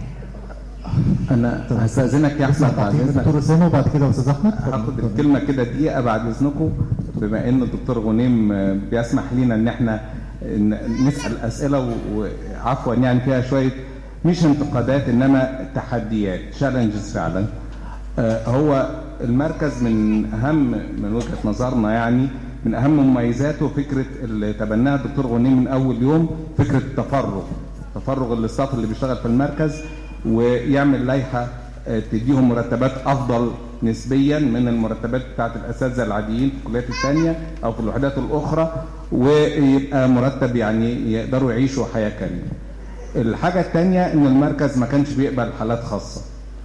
أنا هستأذنك يا أحمد بعد إذنك. دكتور أسامة وبعد كده أستاذ أحمد. هاخد الكلمة كده دقيقة بعد إذنكم، بما إن الدكتور غنيم بيسمح لنا إن إحنا نسأل أسئلة، وعفوا يعني فيها شوية مش انتقادات إنما تحديات، challenges فعلا. هو المركز من أهم، من وجهة نظرنا يعني من أهم مميزاته فكرة اللي تبناها الدكتور غنيم من أول يوم، فكرة تفرغ الاستاف اللي بيشتغل في المركز، ويعمل لائحة تديهم مرتبات أفضل نسبيا من المرتبات بتاعت الأساتذة العاديين في الكليات الثانية أو في الوحدات الأخرى، ويبقى مرتب يعني يقدروا يعيشوا حياة كريمة. الحاجة الثانية إن المركز ما كانش بيقبل حالات خاصة.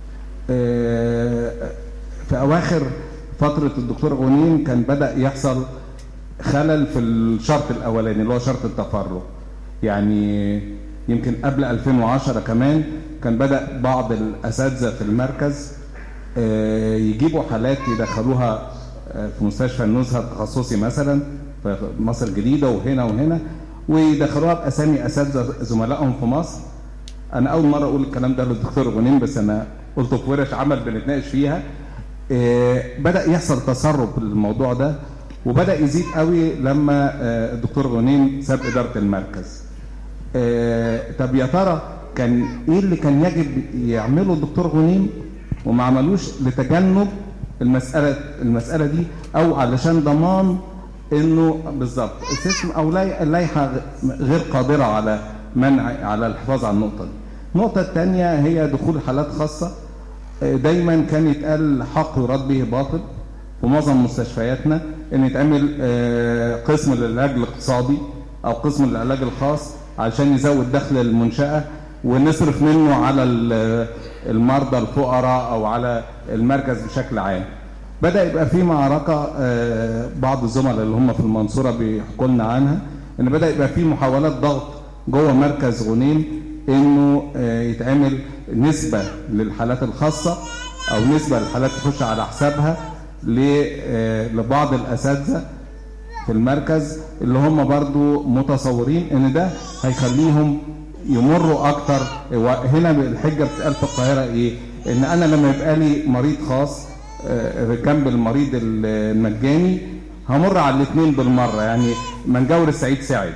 في أواخر فترة الدكتور غنيم كان بدأ يحصل خلل في الشرط الأولاني اللي هو شرط التفرغ، يعني يمكن قبل 2010 كمان كان بدأ بعض الأساتذة في المركز يجيبوا حالات يدخلوها في مستشفى النزهه التخصصي مثلا في مصر الجديده وهنا وهنا، ويدخلوها باسامي اساتذه زملائهم في مصر. انا اول مره اقول الكلام ده للدكتور غنيم، بس انا قلته في ورش عمل بنتناقش فيها. بدا يحصل تسرب الموضوع ده، وبدا يزيد قوي لما الدكتور غنيم ساب اداره المركز. طب يا ترى كان ايه اللي كان يجب يعمله الدكتور غنيم وما عملوش لتجنب المساله دي، او علشان ضمان انه بالظبط السيستم او اللائحه غير قادره على على الحفاظ على النقطه دي. النقطه الثانيه هي دخول حالات خاصه. دايما كان يتقال حق يراد به باطل في معظم مستشفياتنا، ان يتعمل قسم للعلاج الاقتصادي او قسم للعلاج الخاص عشان يزود دخل المنشاه ونصرف منه على المرضى الفقراء او على المركز بشكل عام. بدا يبقى في معركه، بعض الزملاء اللي هم في المنصوره بيحكوا لنا عنها، ان بدا يبقى في محاولات ضغط جوه مركز غنيم انه يتعمل نسبه للحالات الخاصه او نسبه للحالات تخش على حسابها لبعض الاساتذه في المركز، اللي هم برضو متصورين ان ده هيخليهم يمروا اكتر. هنا الحجه بتتقال في القاهره ايه؟ ان انا لما يبقى لي مريض خاص جنب المريض المجاني همر على الاثنين بالمره، يعني من جور السعيد سعد.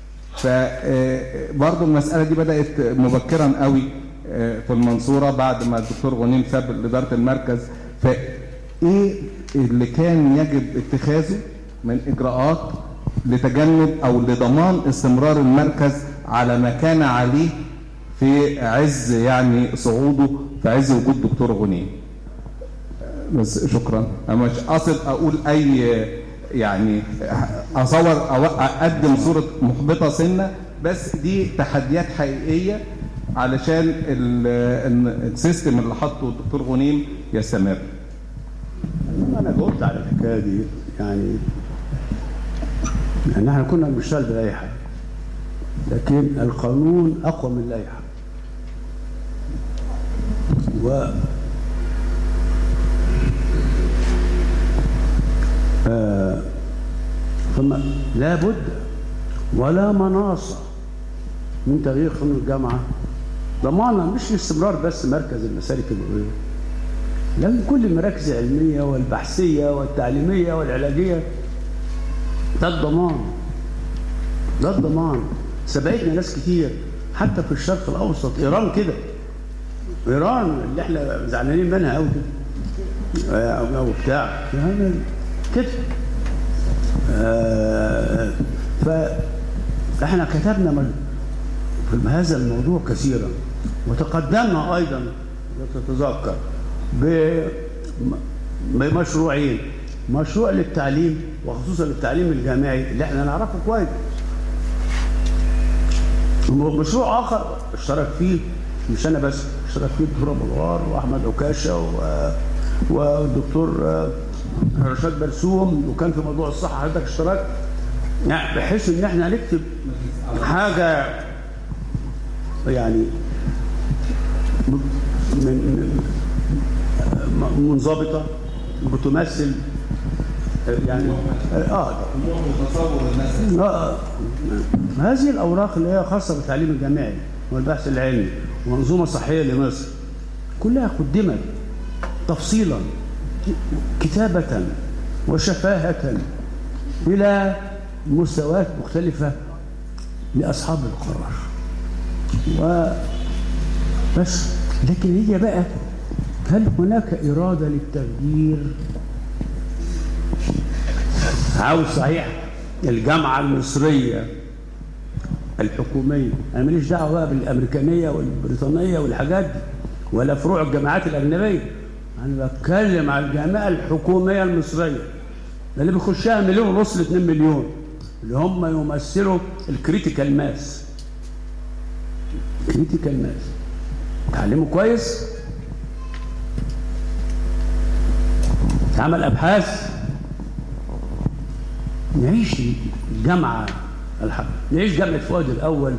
فبرضه المساله دي بدات مبكرا قوي في المنصوره بعد ما الدكتور غنيم ساب اداره المركز. فايه اللي كان يجب اتخاذه من اجراءات لتجنب او لضمان استمرار المركز على ما كان عليه في عز يعني صعوده، في عز وجود دكتور غنيم؟ بس شكرا. انا مش قاصد اقول اي يعني اصور او اقدم صوره محبطه سنه، بس دي تحديات حقيقيه علشان السيستم اللي حطه الدكتور غنيم يستمر. انا جاوبت على الحكايه دي، يعني احنا كنا بنشتغل بلائحه، لكن القانون اقوى من اللائحه. ثم لا بد ولا مناص من تغيير قانون الجامعه ضمانا مش لاستمرار بس مركز المسالك الأولية، لكن كل المراكز العلميه والبحثيه والتعليميه والعلاجيه. ده الضمان، ده الضمان. سبقتنا ناس كتير حتى في الشرق الاوسط، ايران كده، ايران اللي احنا زعلانين منها قوي كده او بتاع كده. فاحنا كتبنا في هذا الموضوع كثيرا، وتقدمنا ايضا تتذكر بمشروعين، مشروع للتعليم وخصوصا للتعليم الجامعي اللي احنا نعرفه كويس، ومشروع اخر اشترك فيه مش انا بس، اشترك فيه الدكتور ابو الغار واحمد عكاشه والدكتور رشاد برسوم، وكان في موضوع الصحه حضرتك اشتركت، يعني بحيث ان احنا نكتب حاجه يعني منضبطه بتمثل يعني هذه الاوراق اللي هي خاصه بالتعليم الجامعي والبحث العلمي ومنظومه صحيه لمصر كلها قدمت تفصيلا كتابه وشفاهه الى مستويات مختلفه لاصحاب القرار. وبس لكن هي بقى هل هناك اراده للتغيير؟ عاوز صحيح الجامعه المصريه الحكوميه، انا ماليش دعوه بقى بالامريكانيه والبريطانيه والحاجات دي ولا فروع الجامعات الاجنبيه، انا بتكلم على الجامعه الحكوميه المصريه اللي بيخشها 1.5 مليون ل 2 مليون، اللي هم يمثلوا الكريتيكال ماس. كريتيكال ماس تعلموا كويس، تعمل ابحاث، نعيش الجامعه نعيش جامعه فؤاد الاول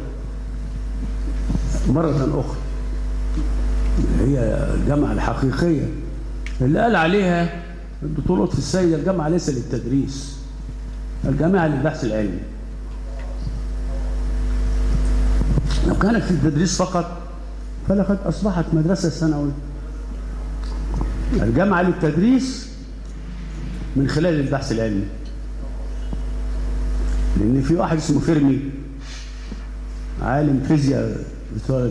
مره اخرى، هي الجامعه الحقيقيه اللي قال عليها الدكتور لطفي السيد الجامعة ليس للتدريس، الجامعة للبحث العلمي. لو كانت في التدريس فقط فلقد أصبحت مدرسة ثانوية. الجامعة للتدريس من خلال البحث العلمي، لأن في واحد اسمه فيرمي عالم فيزياء بتولد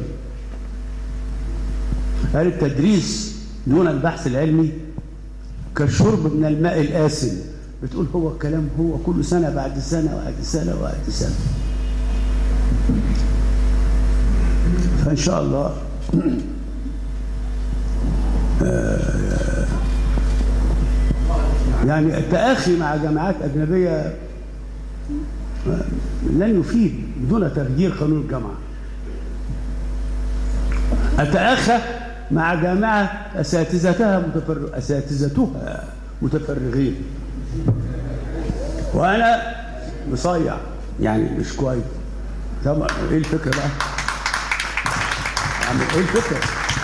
قال التدريس دون البحث العلمي كالشرب من الماء الآسن. بتقول هو الكلام هو كل سنة بعد سنة بعد سنة بعد سنة. فإن شاء الله يعني التأخي مع جامعات أجنبية لن يفيد بدون تغيير قانون الجامعة. أتأخى مع جامعة أساتذتها متفرغين وأنا مصيع يعني مش كويس. طب إيه الفكرة بقى؟ يعني إيه الفكرة؟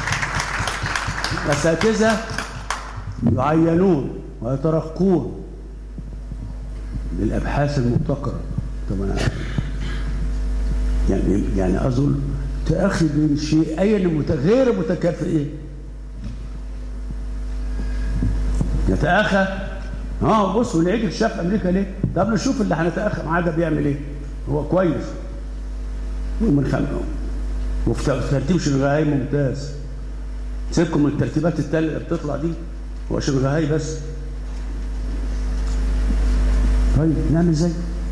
أساتذة يعينون ويترقون بالأبحاث المبتكرة. طب أنا يعني أظن تأخي بين شيئين غير متكافئين. نتأخى بص والعجل شاف أمريكا ليه؟ طب نشوف اللي هنتأخى معاه ده بيعمل إيه؟ هو كويس ومن خلقه وفي ترتيب شنغهاي ممتاز. سيبكم من الترتيبات التانية اللي بتطلع دي، هو شنغهاي بس. طيب نعمل ازاي؟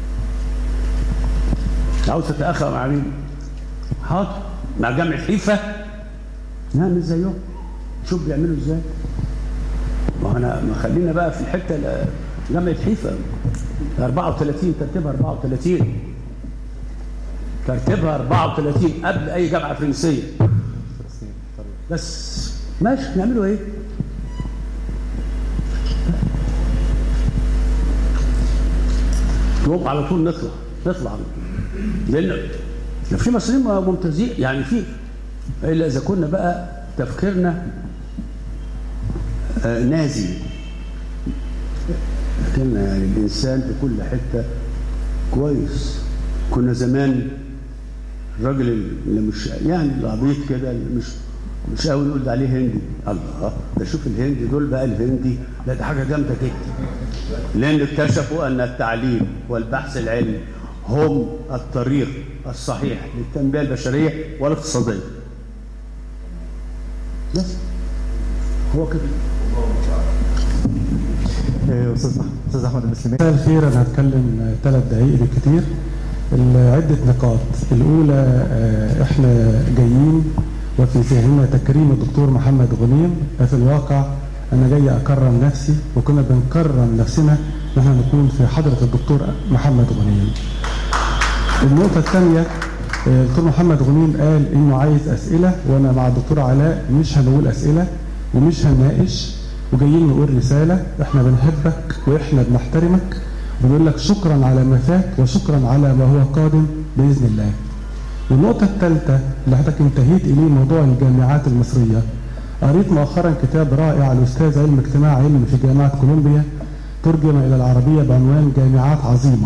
عاوز تتأخى مع مين؟ حاضر مع جامع حيفا نعمل زيهم، شوف بيعملوا ازاي. ما خلينا بقى في الحته جامعه حيفا 34 ترتيبها 34 قبل اي جامعه فرنسيه. بس ماشي نعملوا ايه؟ نقوم على طول نطلع لان في مصريين ممتازين يعني في، الا اذا كنا بقى تفكيرنا نازي. لكن يعني الانسان في كل حته كويس. كنا زمان الراجل اللي مش يعني العبيط كده اللي مش قوي نقول عليه هندي، الله ده شوف الهندي دول بقى الهندي ده حاجه جامده جدا، لان اكتشفوا ان التعليم والبحث العلمي هم الطريق الصحيح للتنميه البشريه والاقتصاديه. بس هو كده. استاذ احمد المسلمين. مساء الخير. انا هتكلم 3 دقائق بالكثير. عده نقاط. الاولى احنا جايين وفي ذهننا تكريم الدكتور محمد غنيم، في الواقع انا جاي اكرم نفسي وكنا بنكرم نفسنا نحن نكون في حضره الدكتور محمد غنيم. النقطه الثانيه الدكتور محمد غنيم قال انه عايز اسئله، وانا مع الدكتور علاء مش هنقول اسئله ومش هنناقش وجايين نقول رساله. احنا بنحبك واحنا بنحترمك وبنقول لك شكرا على ما فات وشكرا على ما هو قادم باذن الله. والنقطه الثالثه اللي حضرتك انتهيت اليه موضوع الجامعات المصريه. قريت مؤخرا كتاب رائع للاستاذ علم اجتماع علم في جامعه كولومبيا ترجم الى العربيه بعنوان جامعات عظيمه.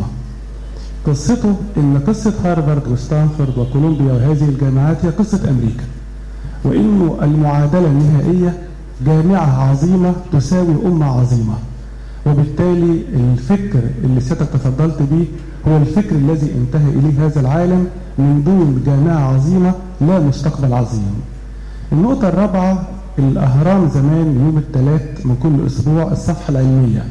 قصته ان قصه هارفارد وستانفورد وكولومبيا وهذه الجامعات هي قصه امريكا، وانه المعادله النهائيه جامعه عظيمه تساوي امه عظيمه. وبالتالي الفكر اللي سيادتك تفضلت به هو الفكر الذي انتهى اليه هذا العالم. من دون جامعه عظيمه لا مستقبل عظيم. النقطه الرابعه الاهرام زمان يوم الثلاث من كل اسبوع الصفحه العلميه،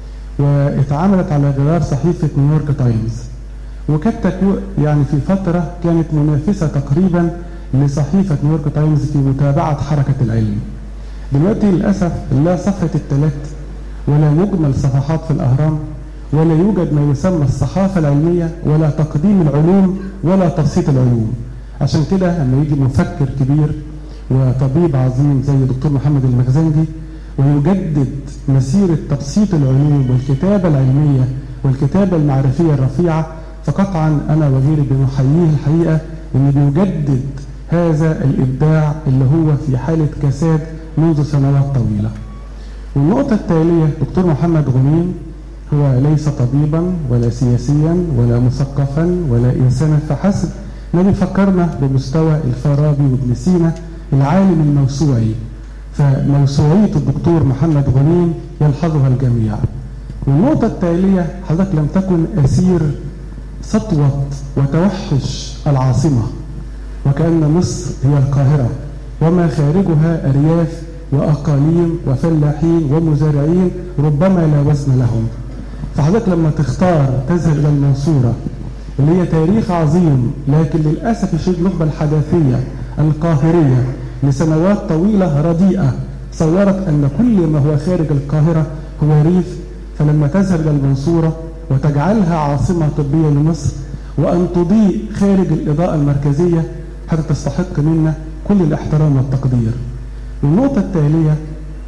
واتعملت على جدار صحيفه نيويورك تايمز، وكانت يعني في فتره كانت منافسه تقريبا لصحيفه نيويورك تايمز في متابعه حركه العلم. دلوقتي للاسف لا صفحه الثلاث ولا مجمل صفحات في الاهرام ولا يوجد ما يسمى الصحافه العلميه ولا تقديم العلوم ولا تبسيط العلوم. عشان كده لما يجي مفكر كبير وطبيب عظيم زي دكتور محمد المخزنجي ويجدد مسيره تبسيط العلوم والكتابه العلميه والكتابه المعرفيه الرفيعه، فقطعا انا وغيري بنحييه الحقيقه انه بيجدد هذا الابداع اللي هو في حاله كساد منذ سنوات طويله. والنقطة التالية دكتور محمد غنيم هو ليس طبيبا ولا سياسيا ولا مثقفا ولا إنسانا فحسب، إنما فكرنا بمستوى الفارابي وابن سينا العالم الموسوعي. فموسوعية الدكتور محمد غنيم يلحظها الجميع. والنقطة التالية حضرتك لم تكن أسير سطوة وتوحش العاصمة، وكأن مصر هي القاهرة وما خارجها أرياف وأقاليم وفلاحين ومزارعين ربما لا وزن لهم. فحضرتك لما تختار تذهب إلى المنصورة اللي هي تاريخ عظيم، لكن للأسف الشديد النخبة الحداثية القاهرية لسنوات طويلة رديئة صورت أن كل ما هو خارج القاهرة هو ريف. فلما تذهب إلى المنصورة وتجعلها عاصمة طبية لمصر وأن تضيء خارج الإضاءة المركزية حتى تستحق منا كل الاحترام والتقدير. والنقطة التالية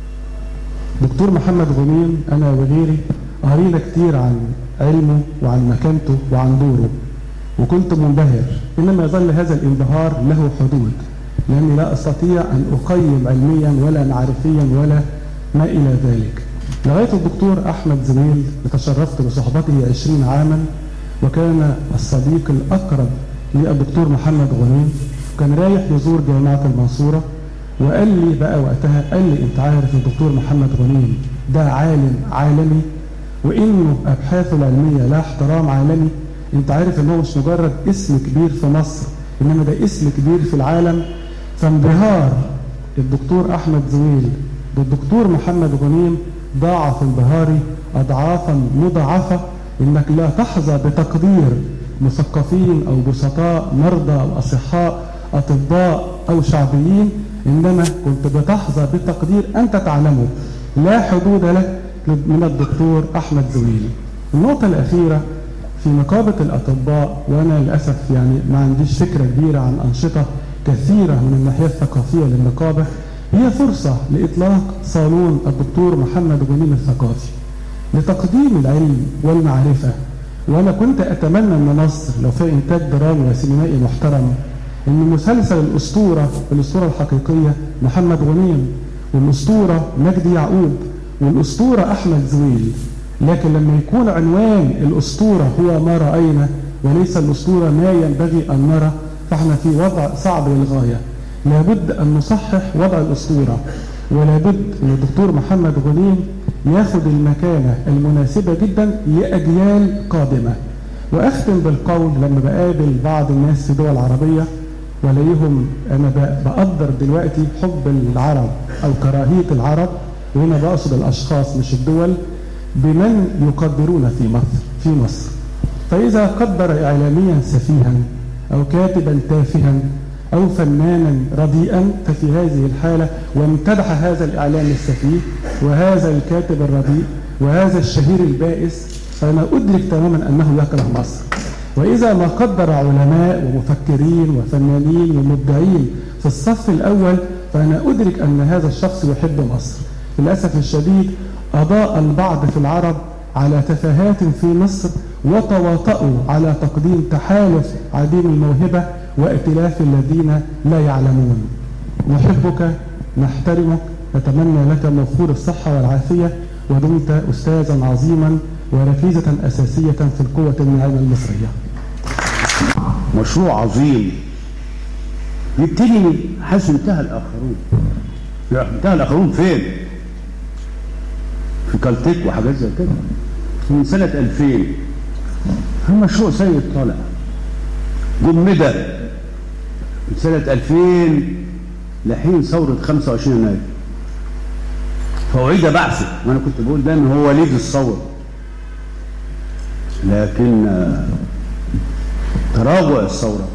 دكتور محمد غنيم أنا وغيري قرينا كتير عن علمه وعن مكانته وعن دوره وكنت منبهر، إنما يظل هذا الانبهار له حدود، لأني لا أستطيع أن أقيم علميا ولا معرفيا ولا ما إلى ذلك. لغاية الدكتور أحمد زويل تشرفت بصحبته 20 عاما، وكان الصديق الأقرب للدكتور محمد غنيم. كان رايح يزور جامعة المنصورة وقال لي بقى وقتها، قال لي أنت عارف الدكتور محمد غنيم ده عالم عالمي، وإنه أبحاثه العلمية لها احترام عالمي. أنت عارف إنه مش مجرد اسم كبير في مصر، إنما ده اسم كبير في العالم. فانبهار الدكتور أحمد زويل بالدكتور محمد غنيم ضاعف انبهاري أضعافا مضاعفة، إنك لا تحظى بتقدير مثقفين أو بسطاء، مرضى أو أصحاء، أطباء أو شعبيين، إنما كنت بتحظى بتقدير أنت تعلمه لا حدود له من الدكتور أحمد زويل. النقطة الأخيرة في نقابة الأطباء، وأنا للأسف يعني ما عنديش فكرة كبيرة عن أنشطة كثيرة من الناحية الثقافية للنقابة، هي فرصة لإطلاق صالون الدكتور محمد غنيم الثقافي لتقديم العلم والمعرفة. وأنا كنت أتمنى أن مصر لو في إنتاج درامي وسينمائي محترم، أن مسلسل الأسطورة الحقيقية محمد غنيم، والأسطورة مجدي يعقوب، والأسطورة أحمد زويل، لكن لما يكون عنوان الأسطورة هو ما رأينا وليس الأسطورة ما ينبغي أن نرى، فاحنا في وضع صعب للغاية. لابد أن نصحح وضع الأسطورة، ولابد أن الدكتور محمد غنيم ياخد المكانة المناسبة جدا لأجيال قادمة. وأختم بالقول، لما بقابل بعض الناس في دول عربية ولاقيهم، أنا بقدر دلوقتي حب العرب أو كراهية العرب، وهنا بقصد الأشخاص مش الدول، بمن يقدرون في مصر. فإذا قدر إعلاميا سفيها أو كاتبا تافها أو فنانا رديئا، ففي هذه الحالة وامتدح هذا الإعلام السفيه وهذا الكاتب الرديء وهذا الشهير البائس، فأنا أدرك تماما أنه يكره مصر. وإذا ما قدر علماء ومفكرين وفنانين ومبدعين في الصف الأول، فأنا أدرك أن هذا الشخص يحب مصر. للأسف الشديد أضاء البعض في العرب على تفاهات في مصر، وتواطؤوا على تقديم تحالف عديم الموهبة وائتلاف الذين لا يعلمون. نحبك، نحترمك، نتمنى لك موفور الصحة والعافية، ودمت أستاذا عظيما وركيزة أساسية في القوة الناعمة المصرية. مشروع عظيم يبتدي حيث انتهى الآخرون. انتهى الآخرون فين؟ في كالتك وحاجات زي كده من سنة 2000. المشروع سيد طالع جمد من سنة 2000 لحين ثورة 25 يناير، فأعيد بعثه. وأنا كنت بقول دايما هو وليد الثورة، لكن تراجع الثورة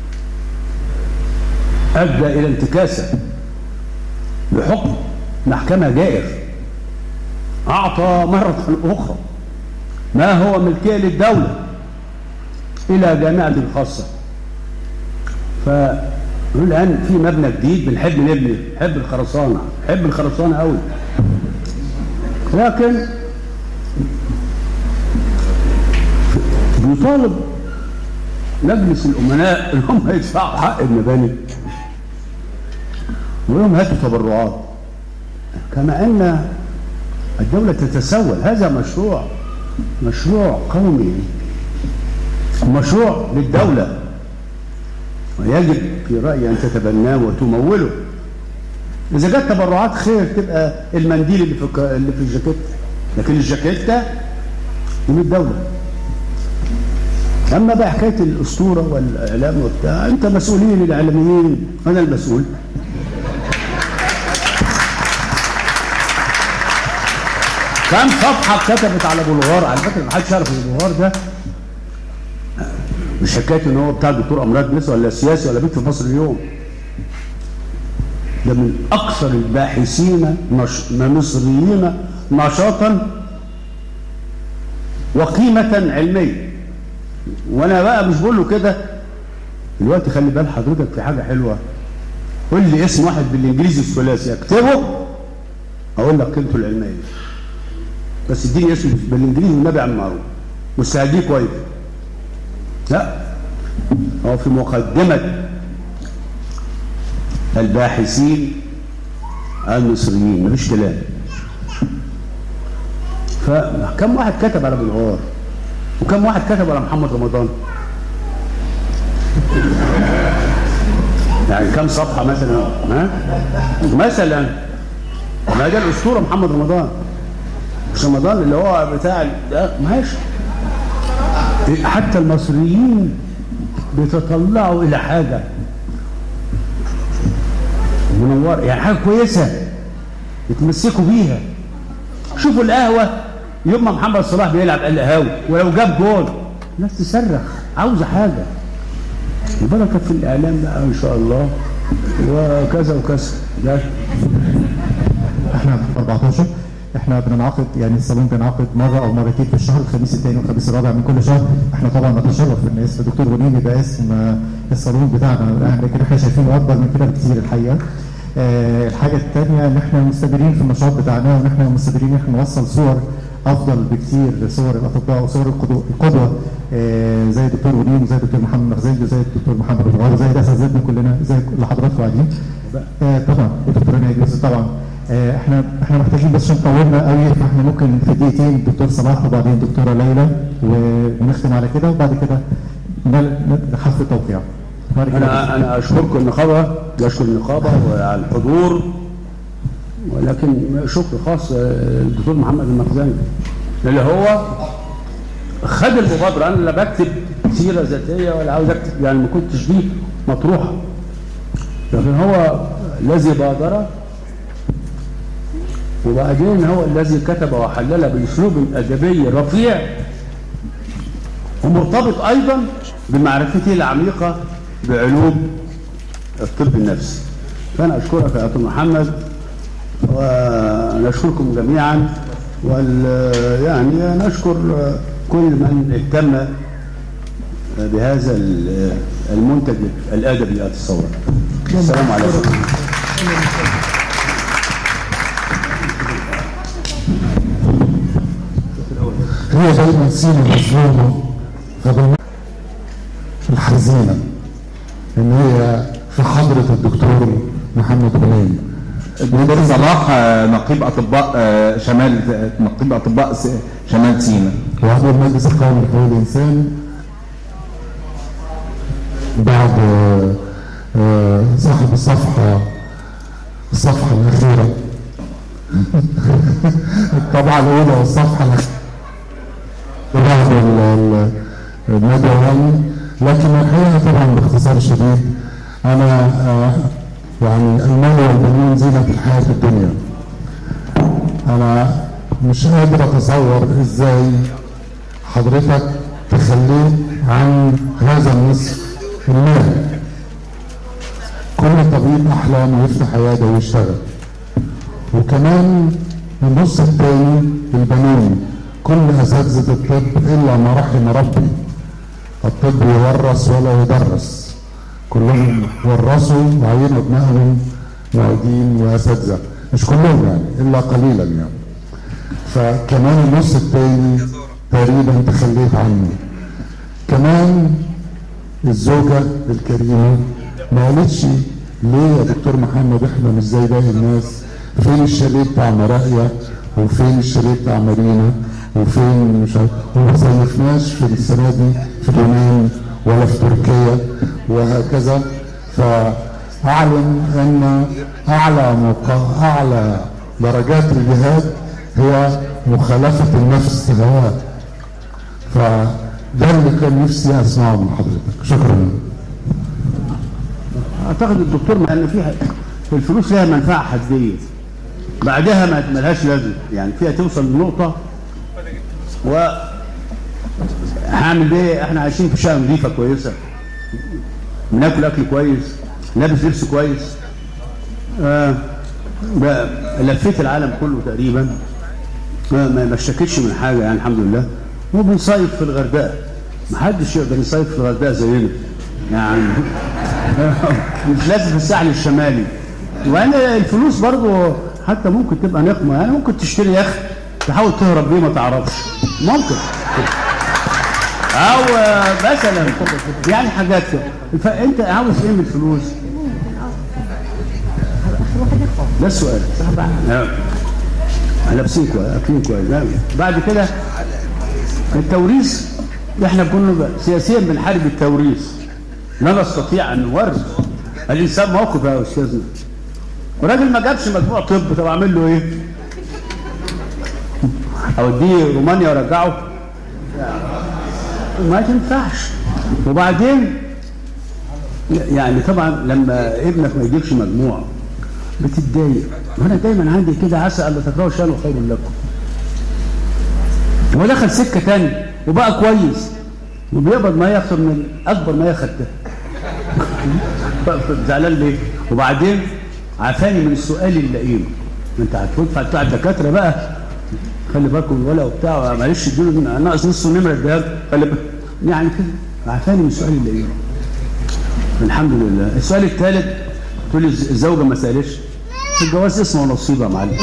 أدى إلى انتكاسة بحكم محكمة جائر أعطى مرة أخرى ما هو ملكية للدولة إلى جامعة خاصة. فالآن في مبنى جديد بنحب نبني، نحب الخرسانة، نحب الخرسانة قوي، لكن بيطالب مجلس الأمناء إن هم يدفعوا حق المباني ويوم هاتوا تبرعات، كما أن الدولة تتسول. هذا مشروع قومي، مشروع للدولة، ويجب في رأيي أن تتبناه وتموله. إذا جت تبرعات خير تبقى المنديل اللي في الجاكيت، لكن الجاكيتة من الدولة. أما بقى حكاية الأسطورة والإعلام وبتاع، أنت مسؤولين الإعلاميين، أنا المسؤول. كم صفحة كتبت على أبو الغار؟ على فكرة ما حدش يعرف أبو الغار ده مش حكاية إن هو بتاع الدكتور أمراض نسا ولا سياسي ولا بيت في مصر اليوم. ده من أكثر الباحثين مصريين نشاطا وقيمة علمية. وأنا بقى مش بقول له كده دلوقتي، خلي بال حضرتك في حاجة حلوة. قول لي اسم واحد بالإنجليزي الثلاثي أكتبه أقول لك قيمته العلمية، بس اديني اسم بالإنجليزي والنبي عن معروف مستهديه كويس. لا، هو في مقدمة الباحثين المصريين، مفيش كلام. فكم واحد كتب على ابو الغار وكم واحد كتب على محمد رمضان؟ يعني كم صفحة مثلا؟ مثلا ما ده الأسطورة محمد رمضان، مش رمضان اللي هو بتاع ده ماشي. حتى المصريين بيتطلعوا إلى حاجة منورة، يعني حاجة كويسة يتمسكوا بيها. شوفوا القهوة يوم ما محمد صلاح بيلعب القهاوي ولو جاب جول الناس تصرخ عاوزة حاجة. البركة في الإعلام بقى إن شاء الله، وكذا وكذا. ده احنا في 14 احنا بننعقد، يعني الصالون بينعقد مره او مرتين في الشهر، الخميس الثاني والخميس الرابع من كل شهر. احنا طبعا نتشرف ان اسم الدكتور غنيم يبقى اسم الصالون بتاعنا، لكن احنا شايفينه اكبر من كده بكثير الحقيقه. الحاجه الثانيه ان احنا مستمرين في النشاط بتاعنا، وان احنا مستمرين ان احنا نوصل صور افضل بكثير لصور الاطباء وصور القدوه زي الدكتور غنيم وزي الدكتور محمد مخزنجي وزي الدكتور محمد ابو الغار وزي اساتذتنا كلنا زي اللي حضراتكم قاعدين. طبعا والدكتور ناجي يوسف طبعا. احنا محتاجين بس عشان طولنا قوي، فاحنا ممكن في دقيقتين الدكتور صلاح وبعدين الدكتوره ليلى ونختم على كده، وبعد كده حفل التوقيع. انا اشكركم النقابه، اشكر النقابه وعلى الحضور، ولكن شكر خاص للدكتور محمد المخزنجي اللي هو خد المبادره. انا لا بكتب سيره ذاتيه ولا عاوز اكتب، يعني ما كنتش دي مطروحه، لكن هو الذي بادر، وبعدين هو الذي كتب وحلل باسلوب ادبي رفيع ومرتبط ايضا بمعرفته العميقه بعلوم الطب النفسي. فانا اشكرك يا دكتور محمد، ونشكركم جميعا، يعني نشكر كل من اهتم بهذا المنتج الادبي الثورة. السلام عليكم. هي دايما سينة مظلومة الحزينة ان هي في حضرة الدكتور محمد غنيم. الدكتور صلاح نقيب اطباء شمال سيناء وعضو المجلس القومي لحقوق الانسان بعد صاحب الصفحة الأخيرة الطبعة الأولى والصفحة الأخيرة بعد المدوني. لكن الحقيقة طبعا باختصار شديد أنا يعني المال والبنون زينة الحياة في الدنيا. أنا مش قادر أتصور إزاي حضرتك تخليت عن هذا النصف المال. كل طبيب أحلامه يفتح عيادة ويشتغل، وكمان النص الثاني البنون. كل أساتذة الطب إلا ما رحم ربي، الطب يورث ولا يدرس، كلهم ورثوا وعينوا ابنائهم معيدين وأساتذة، مش كلهم يعني إلا قليلا يعني. فكمان النص الثاني تقريبا تخليت عنه. كمان الزوجة الكريمة ما قالتش ليه يا دكتور محمد احنا مش زي باقي الناس، فين الشاليه بتاع مراقية وفين الشريط بتاع مارينا، وفين مش عارف، وما صيفناش في السنه دي في اليونان ولا في تركيا وهكذا. فاعلم ان اعلى درجات الجهاد هي مخالفه النفس هواها. فده اللي كان نفسي اسمعه من حضرتك. شكرا. اعتقد الدكتور مع ان في الفلوس لها منفعه حديه، بعدها ما لهاش لازمه، يعني فيها توصل لنقطه و هعمل ايه؟ احنا عايشين في شقه نظيفه كويسه، بناكل اكل كويس، لابس لبس كويس، لفيت العالم كله تقريبا، ما اشتكيتش من حاجه يعني الحمد لله. وبنصيف في الغردقه، ما حدش يقدر يصيف في الغردقه زينا يعني مش لازم في الساحل الشمالي. وانا الفلوس برضو حتى ممكن تبقى نقمه، يعني ممكن تشتري يخت تحاول تهرب بيه ما تعرفش، ممكن، او مثلا يعني حاجات كده. فانت عاوز ايه من الفلوس؟ ده السؤال. لابسين كويس، اكلين كويس. بعد كده التوريث، احنا كنا سياسيا بنحارب التوريث، لا نستطيع ان نورث. الانسان موقف يا استاذنا، الراجل ما جابش مجموع طب، طب اعمل له ايه؟ اوديه رومانيا وارجعه؟ ما تنفعش. وبعدين يعني طبعا لما ابنك ما يجيبش مجموع بتتضايق، وانا دايما عندي كده عسى الا تكرهوا شيئا خير لكم. هو دخل سكه ثانيه وبقى كويس وبيقبض ما ياخد من اكبر ما ياخدها زعلان ليه؟ وبعدين عافاني من السؤال اللئيم، انت هتدفع بتاع الدكاتره بقى، خلي بالكم من الولا وبتاع، معلش اديله ناقص نص النمره اديها خلي بالك يعني كده. عافاني من السؤال اللئيم الحمد لله. السؤال الثالث تقول لي الزوجه ما سالتش، في الجواز اسمه نصيب يا معلم.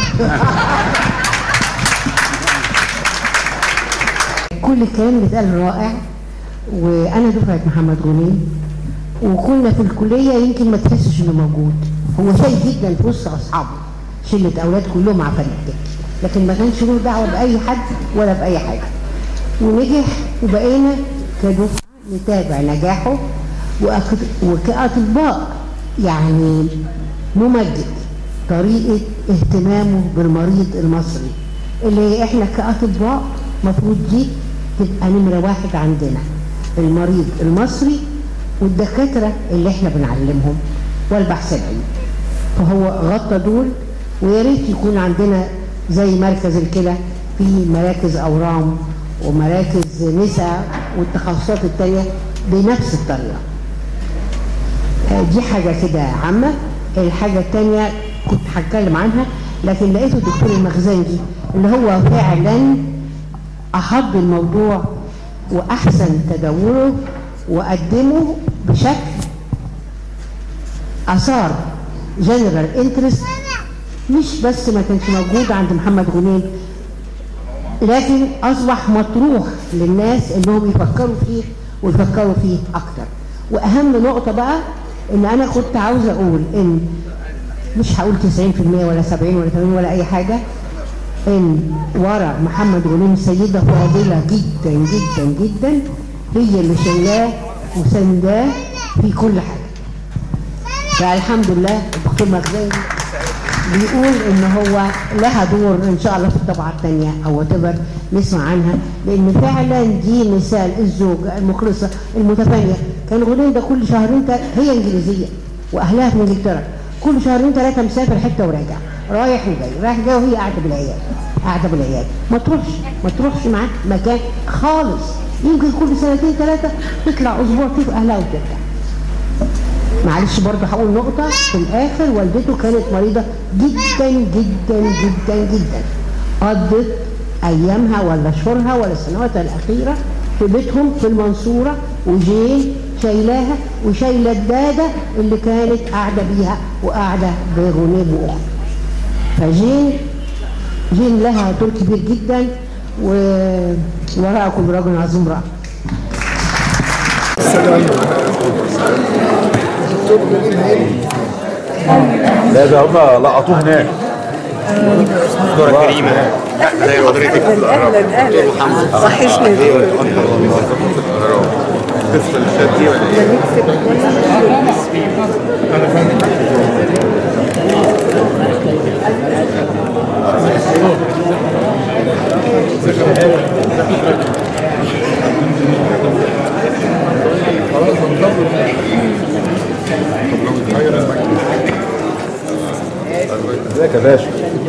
كل الكلام اللي اتقال رائع، وانا دفعه محمد غنيم، وكنا في الكليه يمكن ما تحسش انه موجود، هو شايف جدا في وسط اصحابه شله اولاد كلهم عفاريت، لكن ما كانش له دعوه باي حد ولا باي حاجه، ونجح وبقينا كدفعه نتابع نجاحه وكاطباء يعني نمجد طريقه اهتمامه بالمريض المصري، اللي احنا كاطباء مفروض دي تبقى نمره واحد عندنا، المريض المصري والدكاتره اللي احنا بنعلمهم والبحث العلمي. فهو غطى دول، ويا ريت يكون عندنا زي مركز الكلى في مراكز اورام ومراكز نساء والتخصصات التانيه بنفس الطريقه. دي حاجه كده عامه. الحاجه الثانيه كنت هتكلم عنها لكن لقيته الدكتور المخزنجي اللي هو فعلا احض الموضوع واحسن تداوله وقدمه بشكل اثار جنرال انترست، مش بس ما كانش موجود عند محمد غنيم لكن اصبح مطروح للناس انهم يفكروا فيه ويفكروا فيه اكتر. واهم نقطه بقى ان انا كنت عاوزه اقول ان مش هقول 90% ولا 70 ولا 80 ولا اي حاجه، ان ورا محمد غنيم سيده فاضله جدا جدا جدا هي اللي شايلاه وسنداه في كل حاجه. فالحمد لله الدكتور مخزنجي بيقول ان هو لها دور ان شاء الله في الطبعه الثانيه او تبر نسمع عنها، لان فعلا دي مثال الزوجه المخلصه المتفانيه. كان غنيم ده كل شهرين هي انجليزيه واهلها في انجلترا، كل شهرين ثلاثه مسافر حته وراجع، رايح وجاي رايح جاي، وهي قاعده بالعيال قاعده بالعيال، ما تروحش معاه مكان خالص. يمكن كل سنتين ثلاثه تطلع اسبوع تشوف اهلها وترجع. معلش برضه هقول نقطه في الاخر، والدته كانت مريضه جدا جدا جدا جدا، قضت ايامها ولا شهورها ولا سنواتها الاخيره في بيتهم في المنصوره، وجين شايلاها وشايله الداده اللي كانت قاعده بيها وقاعده بغنيم واخته. فجين لها دور كبير جدا، ووراءكم رجل عظيم رأى. لا ده هم لقطوه هناك. دكتورة كريمة زي حضرتك اهلا وحشني القصة اللي فاتت دي ولا ازيك يا باشا؟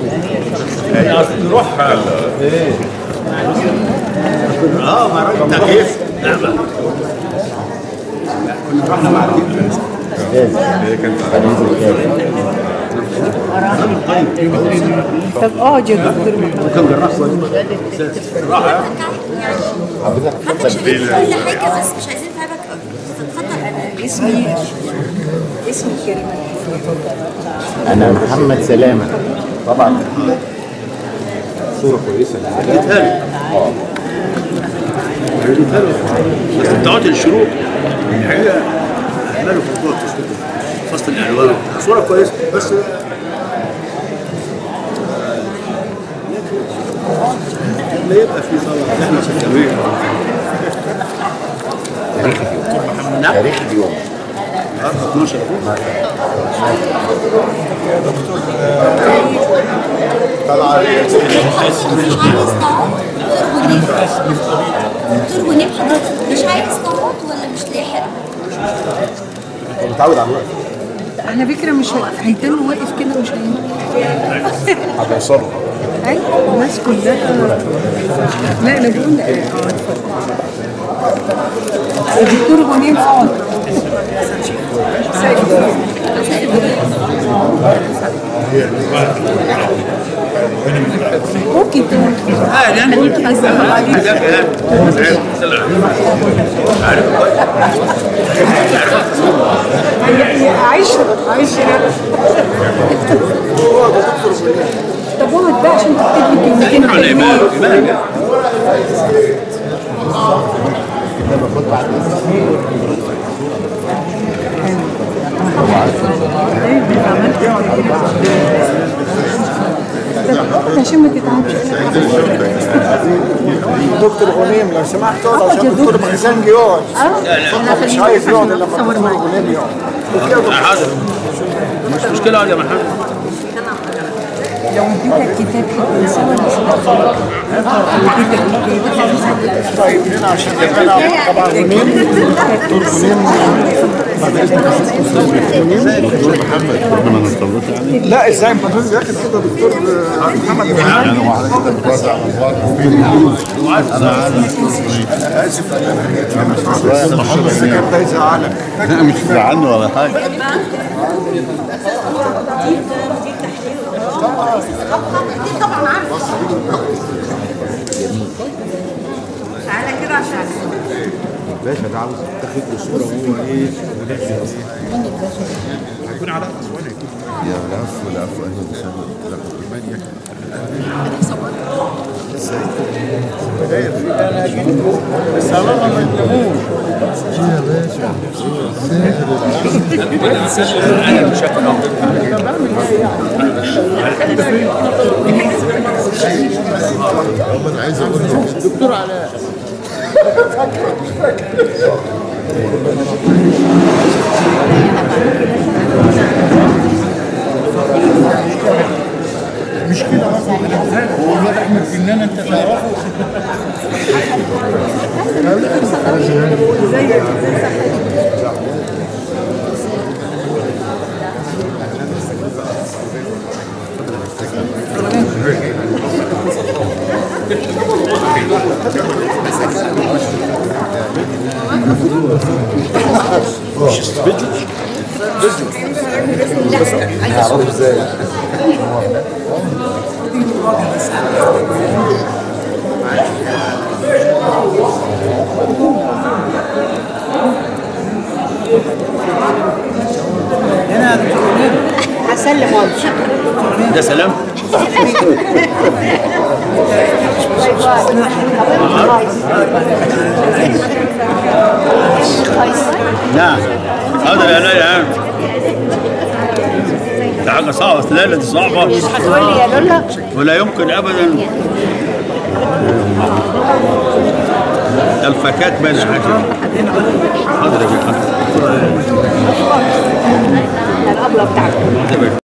نروح ايه؟ مع راجل تكييف نعمة كنا رحنا مع الدين طب اقعد يا دكتور كان جراح كويس راحة كل حاجة بس مش عايزين نتعبك قوي. اتفضل. اسمي كريمة. أنا محمد سلامة. طبعا صورة كويسة. يتهالوا بس بتاعت الشروق الحقيقة أعملوا في موضوع فصل الألوان صورة كويسة بس لا يبقى في صلاة احنا شغالين تاريخ اليوم. تاريخ اليوم 12 طلع دكتور غنيم حضرتك مش عايز تقعد ولا مش لاحق؟ متعود على الوقت. على فكرة مش هيتم واقف كده مش هتوصله. ايوه الناس كلها لا انا بقول الدكتور غنيم اقعد ممكن تقول عيش طب اقعد بقى عشان تكتب لي كلمتين عشان ما تتعبش. دكتور غنيم لو سمحت اقعد عشان دكتور مخزنجي يقعد. مش عايز يقعد الا لما دكتور غنيم يقعد. حاضر مش مشكلة اقعد يا محمد. لو اديتك كتاب هتنساه ولا مش هتنساه؟ طيب هنا عشان كده طبعا غنيم دكتور غنيم بعد اذنك دكتور محمد احنا ما نطلبش يعني لا ازاي ما تقولش يا اخي كده دكتور محمد انا اسف محمد ده يزعلك لا مش زعلني ولا حاجه طبعا عارف. تعالى كده عشان باشا ده عاوز تاخد له صوره وهو ايه هيكون على اسوانه يكون يا العفو العفو اهلا وسهلا لا كمان ازاي بس الله ما يظلموش يا باشا انا مش هكون انا عايز اقول له دكتور علاء مش كده برضه هو الواد احمد فنان انت تعرفه هعرفه ازاي هسلم واضح ده سلام نعم حاضر يا لا يا عم دي حاجه صعبه، اصل الليله دي صعبه. مش هتقول لي يا لولا؟ ولا يمكن ابدا. ده الفكات باين حاجه. حاضر يا بيه. الابله بتاعتك.